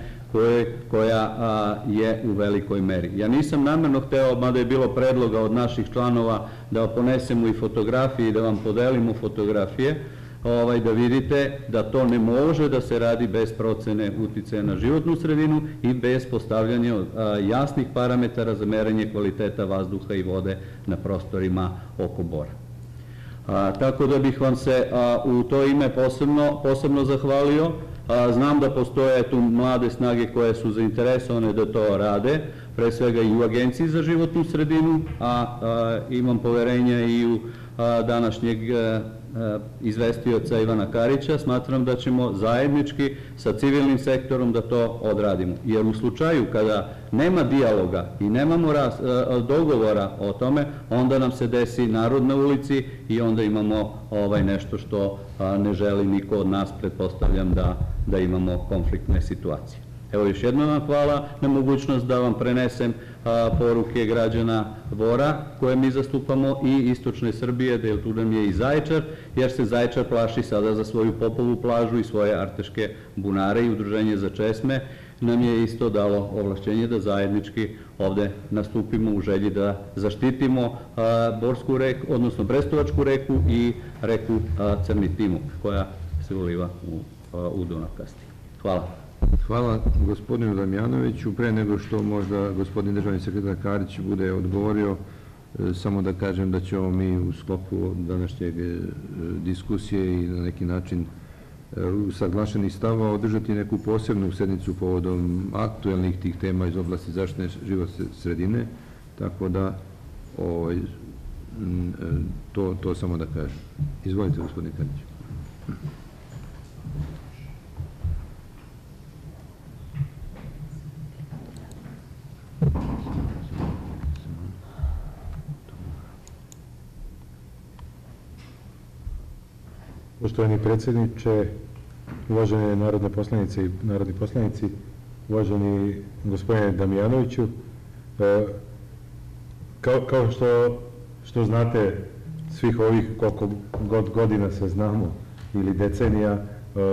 [SPEAKER 5] koja je u velikoj meri. Ja nisam namerno hteo, mada je bilo predloga od naših članova da ponesemo i fotografije i da vam podelimo fotografije, da vidite da to ne može da se radi bez procene uticaja na životnu sredinu i bez postavljanja jasnih parametara za merenje kvaliteta vazduha i vode na prostorima oko Bora. Tako da bih vam se u to ime posebno zahvalio. Znam da postoje tu mlade snage koje su zainteresovane da to rade, pre svega i u Agenciji za životnu sredinu, a imam poverenja i u današnjeg izvestioca Ivana Karića, smatram da ćemo zajednički sa civilnim sektorom da to odradimo. Jer u slučaju kada nema dijaloga i nemamo dogovora o tome, onda nam se desi narod na ulici i onda imamo nešto što ne želi niko od nas, pretpostavljam da imamo konfliktne situacije. Evo, još jednom vam hvala na mogućnost da vam prenesem poruke građana Bora koje mi zastupamo i istočne Srbije, da tu nam je i Zaječar, jer se Zaječar plaši sada za svoju Popovu plažu i svoje arteške bunare i Udruženje za česme nam je isto dalo ovlašćenje da zajednički ovde nastupimo u želji da zaštitimo Borsku reku, odnosno Brestovačku reku i reku Crni Timok koja se uliva u Dunav kasnije. Hvala.
[SPEAKER 1] Hvala gospodinu Damjanoviću. Pre nego što možda gospodin državni sekretar Karić bude odgovorio, samo da kažem da ćemo mi u sklopu današnjeg diskusije i na neki način usaglašenih stava održati neku posebnu sednicu povodom aktuelnih tih tema iz oblasti zaštite životne sredine, tako da to samo da kažem. Izvolite, gospodine Karić.
[SPEAKER 2] Poštovani predsjedniče, uvažene narodne poslanice i narodni poslanici, uvaženi gospodine Damjanoviću, kao što znate, svih ovih koliko god godina se znamo ili decenija,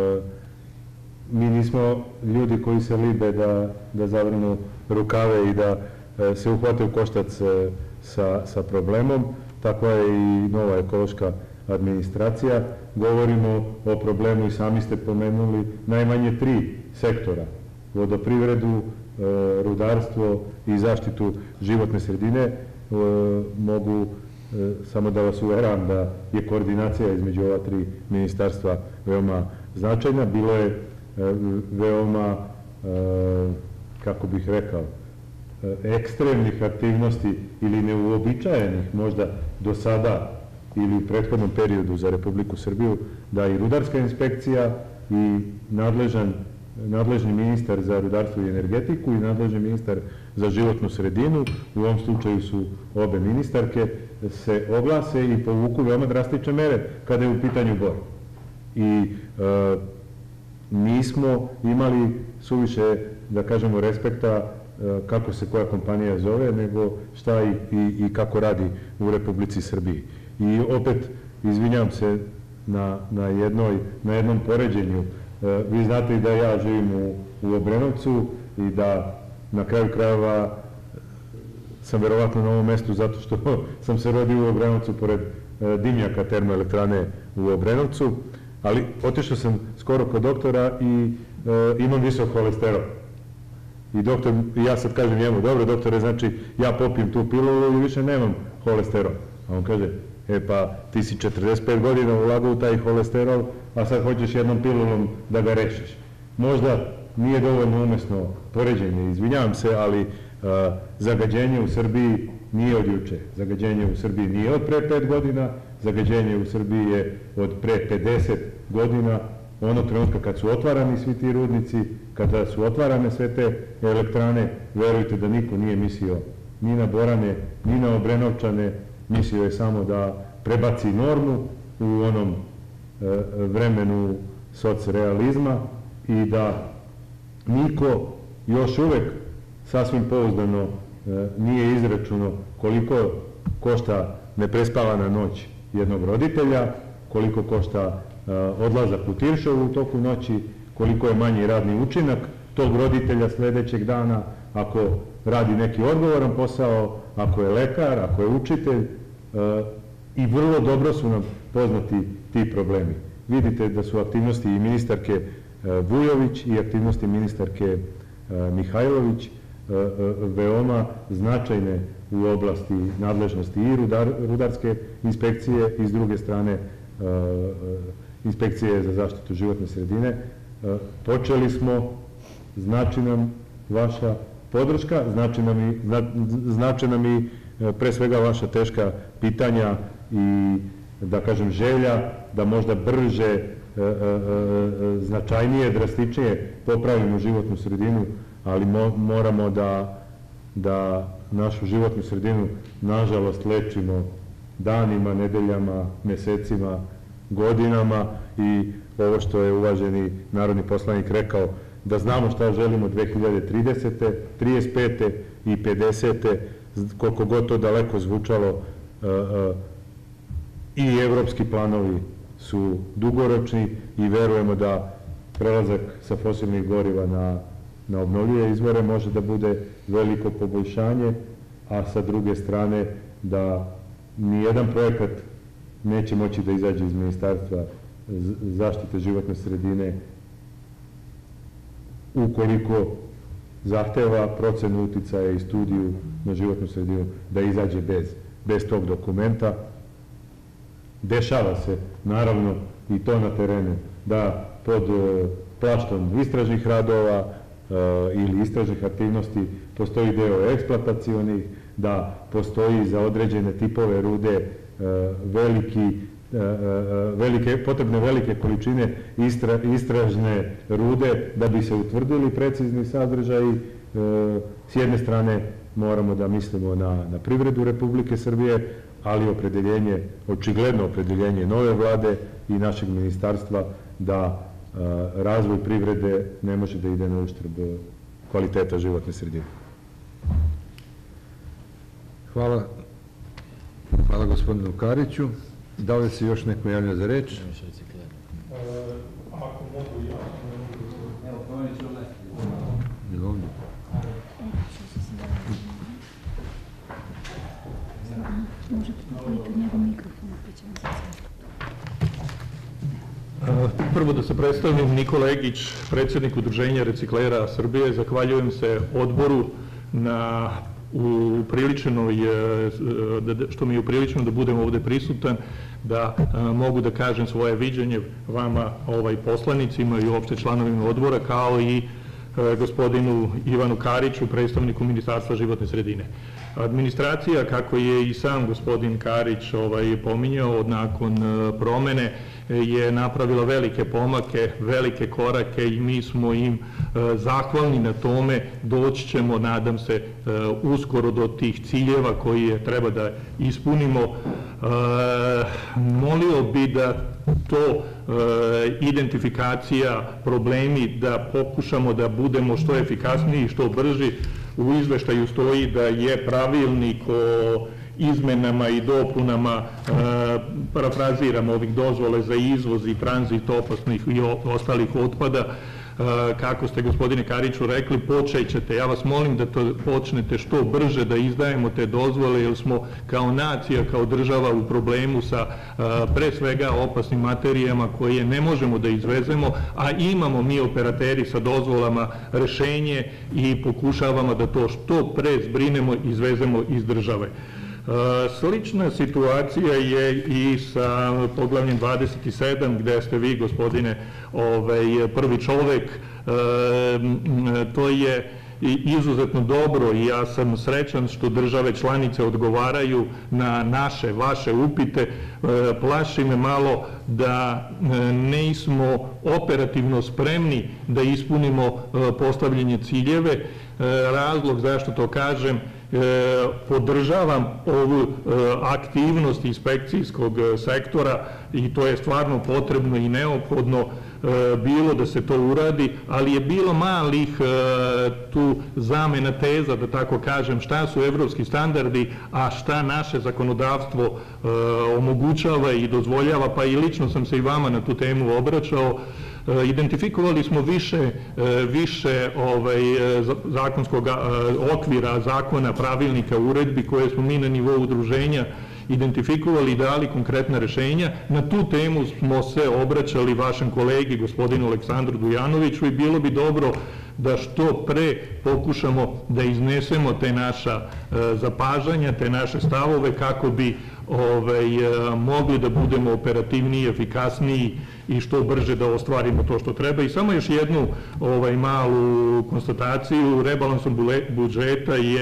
[SPEAKER 2] mi nismo ljudi koji se libe da zavrnu rukave i da se uhvate u koštac sa problemom. Takva je i nova ekološka administracija. Govorimo o problemu, i sami ste pomenuli, najmanje 3 sektora: vodoprivredu, rudarstvo i zaštitu životne sredine. Mogu samo da vas uveravam da je koordinacija između ova 3 ministarstva veoma značajna. Bilo je veoma, kako bih rekao, ekstremnih aktivnosti ili neuobičajenih možda do sada ili u prethodnom periodu za Republiku Srbiju, da i rudarska inspekcija i nadležni ministar za rudarstvo i energetiku i nadležni ministar za životnu sredinu, u ovom slučaju su obe ministarke, se oglase i povuku veoma drastične mere kada je u pitanju Bor. I nismo imali suviše, da kažemo, respekta kako se koja kompanija zove, nego šta i kako radi u Republici Srbiji. I opet, izvinjam se na jednom poređenju. Vi znate i da ja živim u Obrenovcu i da na kraju krajeva sam verovatno na ovom mestu zato što sam se rodio u Obrenovcu pored dimnjaka termoelektrane u Obrenovcu, ali otišao sam skoro kod doktora i imam visok holesterol. I ja sad kažem njemu: dobro doktore, znači ja popijem tu pilulu i više nemam holesterol. A on kaže: pa ti si 45 godina ulagao u taj holesterol, a sad hoćeš jednom pilulom da ga rešiš. Možda nije dovoljno umesno poređenje, izvinjavam se, ali zagađenje u Srbiji nije od juče. Zagađenje u Srbiji nije od pre 5 godina, zagađenje u Srbiji je od pre 50 godina, onog trenutka kad su otvarani svi ti rudnici, kada su otvarane sve te elektrane. Verujte da niko nije mislio ni na Borane, ni na Obrenovčane, mislio je samo da prebaci normu u onom vremenu socrealizma i da niko još uvek sasvim pouzdano nije izračunao koliko košta neprespavana noć jednog roditelja, koliko košta odlazak u Tiršovu u toku noći, koliko je manji radni učinak tog roditelja sledećeg dana ako radi neki odgovoran posao, ako je lekar, ako je učitelj, i vrlo dobro su nam poznati ti problemi. Vidite da su aktivnosti i ministarke Vujović i aktivnosti ministarke Mihajlović veoma značajne u oblasti nadležnosti i rudarske inspekcije i s druge strane inspekcije za zaštitu životne sredine. Počeli smo, znači nam vaša podrška, znači nam i pre svega vaša teška pitanja i da kažem, želja da možda brže, značajnije, drastičnije popravimo životnu sredinu, ali moramo da našu životnu sredinu, nažalost, lečimo danima, nedeljama, mesecima, godinama i ovo što je uvaženi narodni poslanik rekao, da znamo šta želimo 2030. 35. i 50. koliko god to daleko zvučalo, i evropski planovi su dugoročni i verujemo da prelazak sa fosilnih goriva na obnovljive izvore može da bude veliko poboljšanje, a sa druge strane da nijedan projekat neće moći da izađe iz Ministarstva zaštite životne sredine ukoliko zahteva procenu uticaja i studiju na životnu sredinu da izađe bez tog dokumenta. Dešava se, naravno, i to na terenu, da pod plaštom istražnih radova ili istražnih aktivnosti postoji deo eksploatacionih, da postoji za određene tipove rude potrebne velike količine istražne rude da bi se utvrdili precizni sadržaji. S jedne strane moramo da mislimo na privredu Republike Srbije, ali očigledno opredeljenje nove vlade i našeg ministarstva da razvoj privrede ne može da ide na uštrb kvaliteta životne sredine.
[SPEAKER 1] Hvala gospodinu Kariću. Da li se još neko javlja za reč?
[SPEAKER 6] Ako mogu ja.
[SPEAKER 5] Evo, pomenut ću
[SPEAKER 1] Ovdje.
[SPEAKER 3] Možete napraviti njegov mikrofon, pa ćemo se sve.
[SPEAKER 6] Prvo da se predstavim, Nikola Egić, predsjednik Udruženja reciklera Srbije. Zahvaljujem se odboru na što mi je upriličeno da budem ovde prisutan, da mogu da kažem svoje viđenje vama, poslanicima i uopšte članovima odbora, kao i gospodinu Ivanu Kariću, predstavniku Ministarstva životne sredine. Administracija, kako je i sam gospodin Karić pominjao, nakon promene je napravila velike pomake, velike korake i mi smo im zahvalni na tome. Doći ćemo, nadam se, uskoro do tih ciljeva koje treba da ispunimo. Molio bi da to identifikacija problemi, da pokušamo da budemo što efikasniji i što brži. U izveštaju stoji da je pravilnik o izmenama i dopunama, parafraziram, ovih dozvole za izvoz i tranzit opasnih i ostalih otpada. Kako ste, gospodine Kariću, rekli, počećete. Ja vas molim da to počnete što brže, da izdajemo te dozvole, jer smo kao nacija, kao država u problemu sa pre svega opasnim materijama koje ne možemo da izvezemo, a imamo mi operateri sa dozvolama rešenje i pokušavamo da to što pre zbrinemo i izvezemo iz države. Slična situacija je i sa poglavljem 27, gde ste vi, gospodine, prvi čovek. To je izuzetno dobro i ja sam srećan što države članice odgovaraju na naše, vaše upite. Plaši me malo da nismo operativno spremni da ispunimo postavljene ciljeve. Razlog zašto to kažem, podržavam ovu aktivnost inspekcijskog sektora i to je stvarno potrebno i neophodno bilo da se to uradi, ali je bilo malih tu zamena teza, da tako kažem, šta su evropski standardi, a šta naše zakonodavstvo omogućava i dozvoljava, pa i lično sam se i vama na tu temu obraćao. Identifikovali smo više zakonskog okvira, zakona, pravilnika, uredbi koje smo mi na nivou udruženja identifikovali i dali konkretna rešenja. Na tu temu smo se obraćali vašem kolegi, gospodinu Aleksandru Dujanoviću, i bilo bi dobro da što pre pokušamo da iznesemo te naša zapažanja, te naše stavove, kako bi mogli da budemo operativniji, efikasniji i što brže da ostvarimo to što treba. I samo još jednu malu konstataciju, rebalansom budžeta je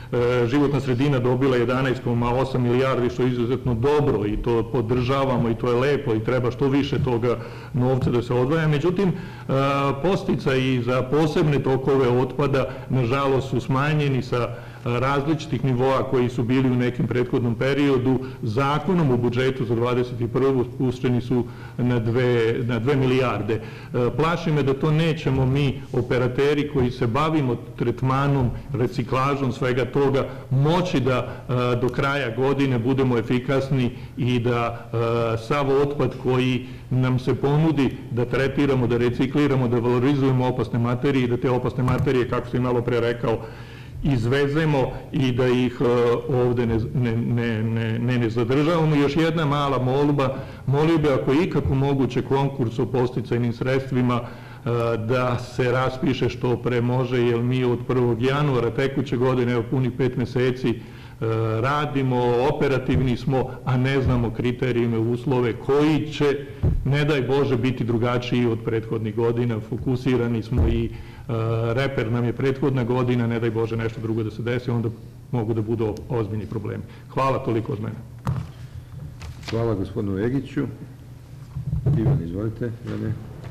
[SPEAKER 6] životna sredina dobila 11,8 milijardi, što je izuzetno dobro i to podržavamo i to je lepo i treba što više toga novca da se odvaja. Međutim, podsticaji za posebne tokove otpada nažalost su smanjeni sa različitih nivoa koji su bili u nekim prethodnom periodu. Zakonom u budžetu za 2021. spušteni su na 2 milijarde. Plaši me da to nećemo mi, operateri koji se bavimo tretmanom, reciklažom svega toga, moći da do kraja godine budemo efikasni i da sav otpad koji nam se ponudi da tretiramo, da recikliramo, da valorizujemo opasne materije i da te opasne materije, kako sam i malo pre rekao, izvezemo i da ih ovde ne zadržavamo. Još jedna mala molba, molio bi ako je ikako moguće konkurs o podsticajnim sredstvima da se raspiše što pre može, jer mi od 1. januara tekuće godine, evo punih 5 meseci, radimo, operativni smo, a ne znamo kriterijume, uslove koji će, ne daj Bože, biti drugačiji od prethodnih godina. Fokusirani smo i reper nam je prethodna godina, ne daj Bože nešto drugo da se desi, onda mogu da budu ozbiljni problemi. Hvala, toliko od mene.
[SPEAKER 1] Hvala gospodinu Egiću. Ivan, izvolite. Ivane.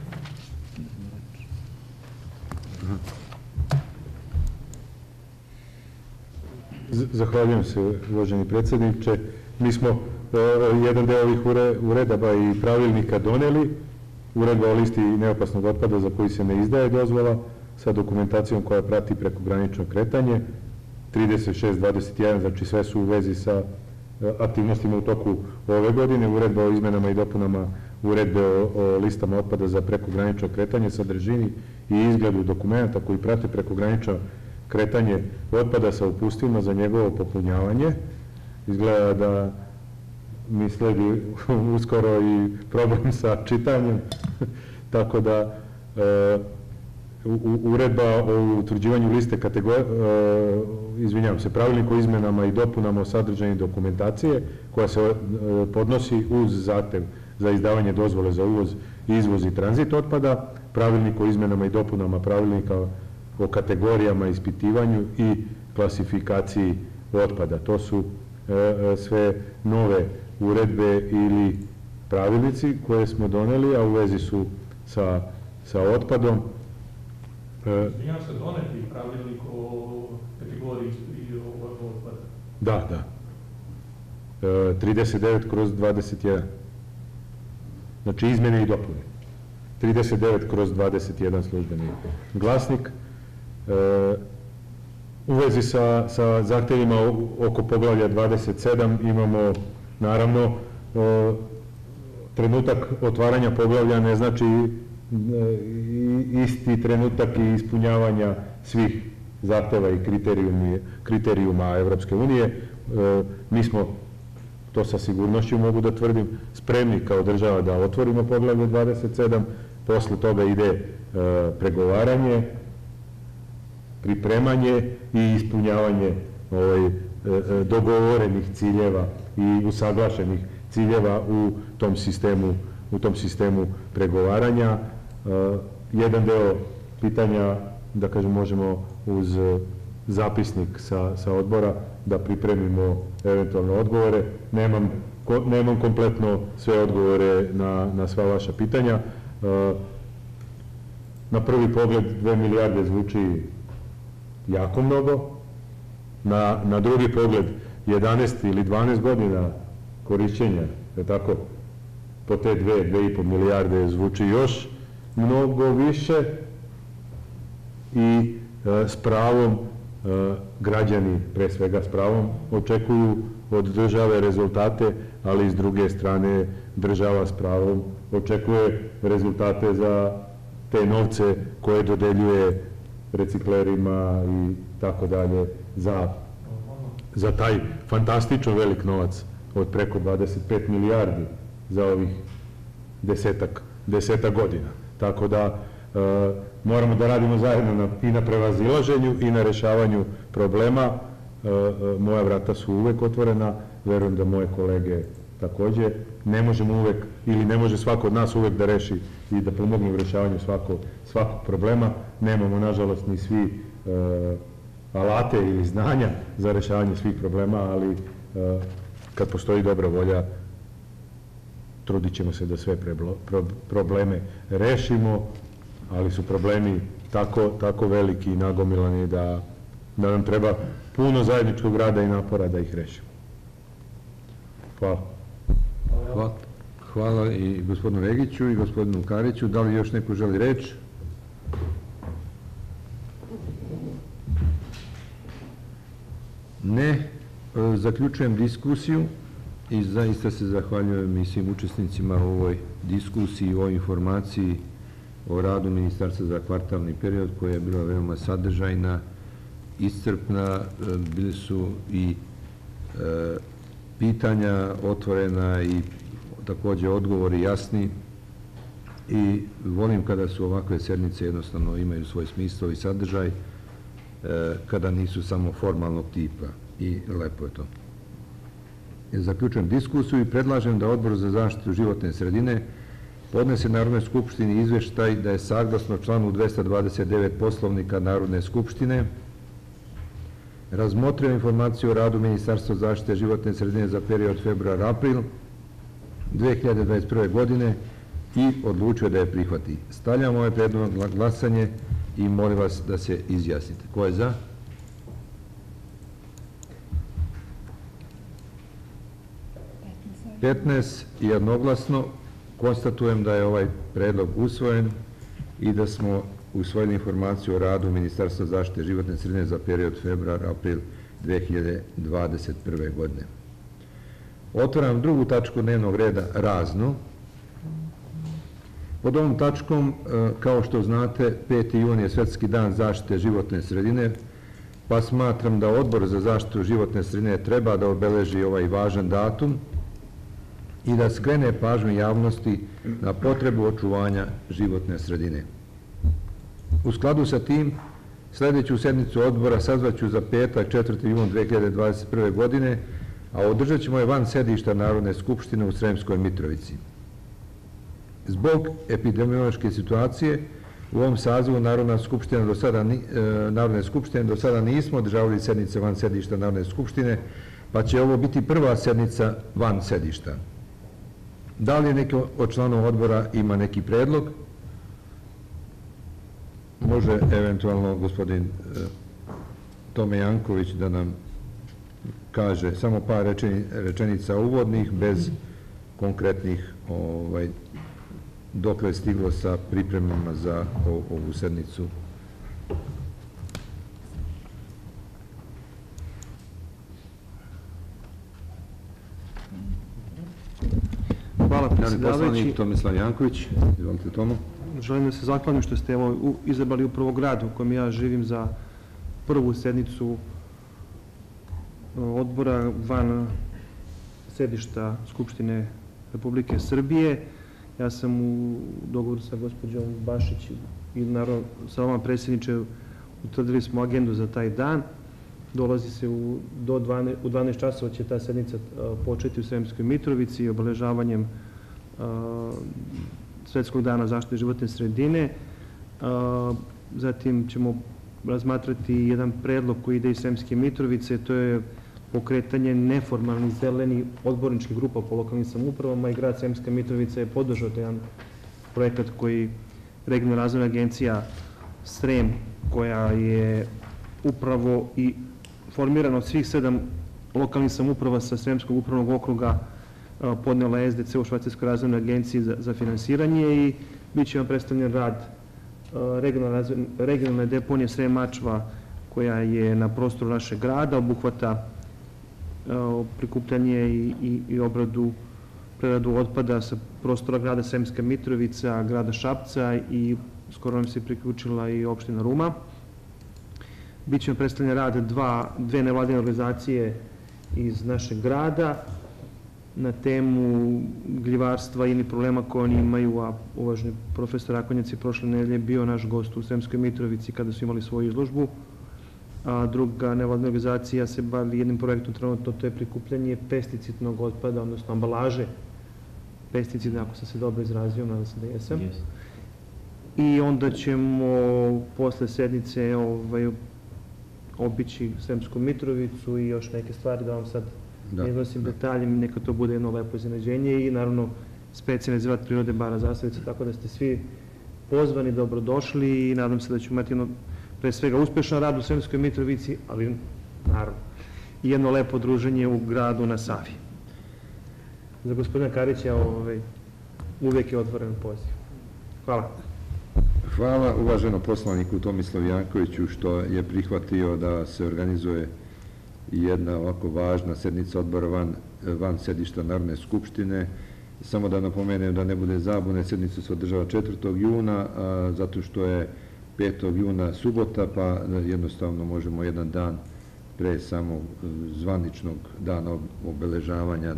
[SPEAKER 2] Zahvaljujem se, uvaženi predsjedniče. Mi smo jedan deo ovih uredaba i pravilnika doneli. Uredba o listi neopasnog otpada za koji se ne izdaje dozvola sa dokumentacijom koja prati prekogranično kretanje. 3621, znači sve su u vezi sa aktivnostima u toku ove godine. Uredba o izmenama i dopunama uredbe o listama otpada za prekogranično kretanje, sadržini i izgledu dokumenta koji prate prekogranično kretanje otpada sa upustvima za njegovo popunjavanje. Izgleda da mi sledi uskoro i problem sa čitanjem, tako da uredba o utvrđivanju liste pravilnik o izmenama i dopunama o sadržaju dokumentacije koja se podnosi uz zahtev za izdavanje dozvole za uvoz, izvoz i tranzit otpada, pravilnik o izmenama i dopunama pravilnika o kategorijama, ispitivanju i klasifikaciji otpada. To su sve nove uredbe ili pravilnici koje smo doneli, a u vezi su sa otpadom.
[SPEAKER 6] Izvinjam se, doneti pravilnik o kategoriji otpada.
[SPEAKER 2] Da. 39/21. Znači izmene i dopune. 39/21 službeni glasnik. U vezi sa zahtevima oko poglavlja 27 imamo, naravno, trenutak otvaranja poglavlja ne znači isti trenutak i ispunjavanja svih zahteva i kriterijuma Evropske unije. Mi smo, to sa sigurnošću mogu da tvrdim, spremni kao država da otvorimo poglavlje 27, posle toga ide pregovaranje, pripremanje i ispunjavanje dogovorenih ciljeva i usaglašenih ciljeva u tom sistemu pregovaranja. Jedan deo pitanja, da kažem, možemo uz zapisnik sa odbora da pripremimo eventualne odgovore. Nemam kompletno sve odgovore na sva vaša pitanja. Na prvi pogled 2 milijarde zvuči jako mnogo. Na drugi pogled 11 ili 12 godina korišćenja, tako, po te 2,5 milijarde zvuči još mnogo više i s pravom građani, pre svega s pravom, očekuju od države rezultate, ali s druge strane država s pravom očekuje rezultate za te novce koje dodeljuje reciklerima i tako dalje za taj fantastično velik novac od preko 25 milijardi za ovih desetak godina. Tako da moramo da radimo zajedno i na prevazilaženju i na rešavanju problema. Moja vrata su uvek otvorena, verujem da moje kolege takođe. Ne možemo uvek, ili ne može svako od nas uvek da reši i da pomogne u rešavanju svakog problema. Nemamo, nažalost, ni svi alate ili znanja za rješavanje svih problema, ali kad postoji dobra volja, trudit ćemo se da sve probleme rešimo, ali su problemi tako veliki i nagomilani da nam treba puno zajedničkog rada i napora da ih rešimo. Hvala.
[SPEAKER 1] Hvala i gospodinu Regiću i gospodinu Kariću. Da li još neko želi reč? Ne. Zaključujem diskusiju i zaista se zahvaljujem i svim učesnicima u ovoj diskusiji, u ovoj informaciji o radu Ministarstva za kvartalni period, koja je bila veoma sadržajna, iscrpna, bili su i pitanja otvorena i također odgovori jasni, i volim kada su ovakve sednice jednostavno imaju svoj smisao i sadržaj, kada nisu samo formalnog tipa, i lepo je to. Zaključujem diskusiju i predlažem da Odbor za zaštitu životne sredine podnese Narodnoj skupštini izveštaj da je saglasno članu 229 Poslovnika Narodne skupštine razmotrio informaciju o radu Ministarstva zaštite životne sredine za period februar-april 2021. godine i odlučio da je prihvati. Stavljam ovaj predlog na glasanje i molim vas da se izjasnite. Ko je za?
[SPEAKER 3] za.
[SPEAKER 1] 15 i jednoglasno. Konstatujem da je ovaj predlog usvojen i da smo usvojili informaciju o radu Ministarstva zaštite životne sredine za period februar-april 2021. godine. Otvaram drugu tačku dnevnog reda, razno. Pod ovom tačkom, kao što znate, 5. jun je Svetski dan zaštite životne sredine, pa smatram da Odbor za zaštitu životne sredine treba da obeleži ovaj važan datum i da skrene pažnju javnosti na potrebu očuvanja životne sredine. U skladu sa tim, sljedeću sednicu odbora sazvaću za petak 4. jun 2021. godine, a održat ćemo je van sedišta Narodne skupštine u Sremskoj Mitrovici. Zbog epidemiološke situacije u ovom sazivu Narodne skupštine do sada nismo održavali sednice van sedišta Narodne skupštine, pa će ovo biti prva sednica van sedišta. Da li neko od članova odbora ima neki predlog? Može eventualno gospodin Tome Janković da nam kaže samo par rečenica uvodnih, bez konkretnih dokle je stiglo sa pripremama za ovu sednicu.
[SPEAKER 7] Hvala predsjedavajući.
[SPEAKER 1] Tomislav Janković, izvolite Tomo.
[SPEAKER 7] Želim da se zahvalim što ste izabrali upravo grad u kojem ja živim za prvu sednicu odbora van sedišta Skupštine Republike Srbije. Ja sam u dogovoru sa gospođom Bašić i naravno sa vama predsjedniče utvrdili smo agendu za taj dan. Dolazi se u 12 časova će ta sednica početi u Sremskoj Mitrovici obeležavanjem Svetskog dana zaštite životne sredine. Zatim ćemo razmatrati jedan predlog koji ide iz Sremske Mitrovice, to je pokretanje neformalnih zelenih odborničkih grupa po lokalnim samoupravama, i grad Sremska Mitrovica je podržao jedan projekat koji Regionalna razvojna agencija Srem, koja je upravo i formirana od svih 7 lokalnih samouprava sa Sremskog upravnog okruga, podnela SDC u Švajcarskoj razvojnoj agenciji za finansiranje, i bit će vam predstavljen rad regionalne deponije Srem Mačva, koja je na prostoru našeg grada, obuhvata prikupljanje i preradu otpada sa prostora grada Sremska Mitrovica, grada Šapca, i skoro nam se priključila i opština Ruma. Biće vam predstavljen rad dve nevladine organizacije iz našeg grada na temu gljivarstva ili problema koje oni imaju, a uvaženi profesor Akonjac je prošle nedelje bio naš gost u Sremskoj Mitrovici kada su imali svoju izložbu. A druga nevladina organizacija se bavi jednim projektom trenutno, to je prikupljanje pesticidnog otpada, odnosno ambalaže pesticida, ako sam se dobro izrazio, nadam se da jesam. I onda ćemo posle sednice obići Sremsku Mitrovicu i još neke stvari, da vam sad ne iznosim detalje, neka to bude jedno lepo iznenađenje i naravno specijalni rezervat prirode Bara Zasavica, tako da ste svi pozvani, dobrodošli i nadam se da ćemo imati pre svega uspešan rad u Sremskoj Mitrovici, ali naravno i jedno lepo druženje u gradu na Savi. Za gospodina Karića uvijek je otvoren poziv. Hvala.
[SPEAKER 1] Hvala uvaženom poslaniku Tomislavu Jankoviću što je prihvatio da se organizuje jedna ovako važna sednica odbora van sedišta Narodne skupštine. Samo da napomenem da ne bude zabune, sednica se održava 4. juna, zato što je 5. juna subota, pa jednostavno možemo jedan dan pre samog zvaničnog dana obeležavanja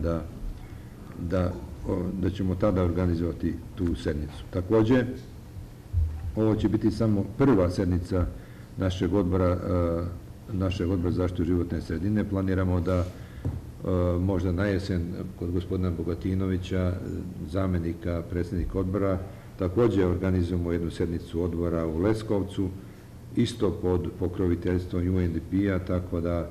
[SPEAKER 1] da ćemo tada organizovati tu sednicu. Takođe, ovo će biti samo prva sednica našeg odbora za zaštitu životne sredine. Planiramo da možda na jesen kod gospodina Bogatinovića, zamenika predsjednika odbora, takođe organizujemo jednu sednicu odbora u Leskovcu, isto pod pokroviteljstvom UNDP-a, tako da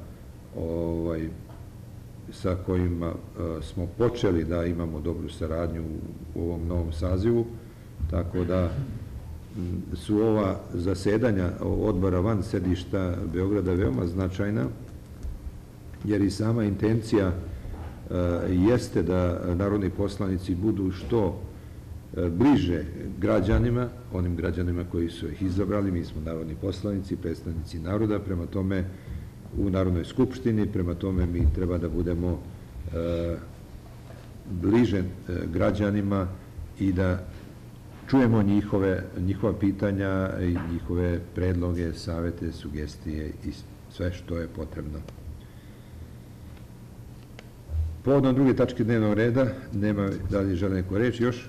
[SPEAKER 1] sa kojima smo počeli da imamo dobru saradnju u ovom novom sazivu, tako da su ova zasedanja odbora van sedišta Beograda veoma značajna, jer i sama intencija jeste da narodni poslanici budu što bliže građanima, onim građanima koji su ih izabrali. Mi smo narodni poslanici, predstavnici naroda, prema tome u Narodnoj skupštini, prema tome mi treba da budemo bliže građanima i da čujemo njihova pitanja i njihove predloge, savete, sugestije i sve što je potrebno. Povodom druge tačke dnevnog reda, nema da li žele neko reč još?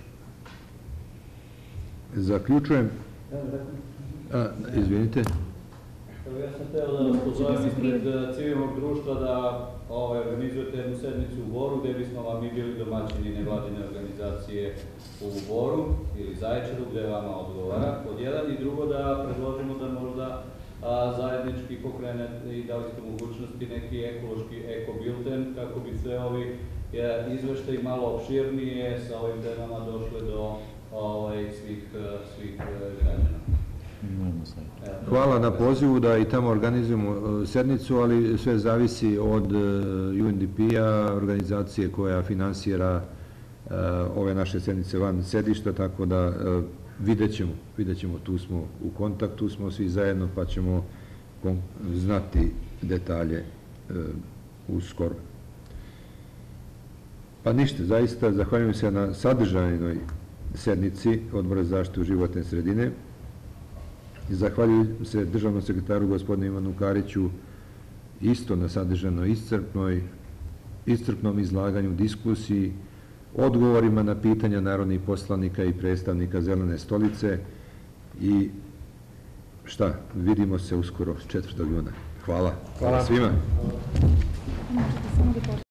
[SPEAKER 1] Zaključujem. Izvinite.
[SPEAKER 5] Ja sam hteo da pozovem ispred civilnog društva da organizujete jednu sednicu u Boru, gde bismo vam i bili domaćini nevladine organizacije u Boru ili Zaječaru, gde vama odgovara. Pod jedan i drugo da predložimo da možda zajednički pokrenete i dali ste mogućnosti neki ekološki eko-bilten, kako bi sve ovi izveštaji malo opširnije sa ovim temama došle do svih građana.
[SPEAKER 1] Hvala na pozivu da i tamo organizujemo sednicu, ali sve zavisi od UNDP-a, organizacije koja finansira ove naše sednice van sedišta, tako da vidjet ćemo, tu smo u kontaktu, smo svi zajedno, pa ćemo znati detalje uskoro. Pa ništa, zaista zahvaljujem se na sadržajnoj sednici Odbora za zaštitu životne sredine. Zahvaljujem se državnom sekretaru gospodinu Ivanu Kariću isto na sadržajnoj iscrpnom izlaganju, diskusiji, odgovorima na pitanja narodnih poslanika i predstavnika Zelene stolice i vidimo se uskoro 4. juna. Hvala. Hvala svima.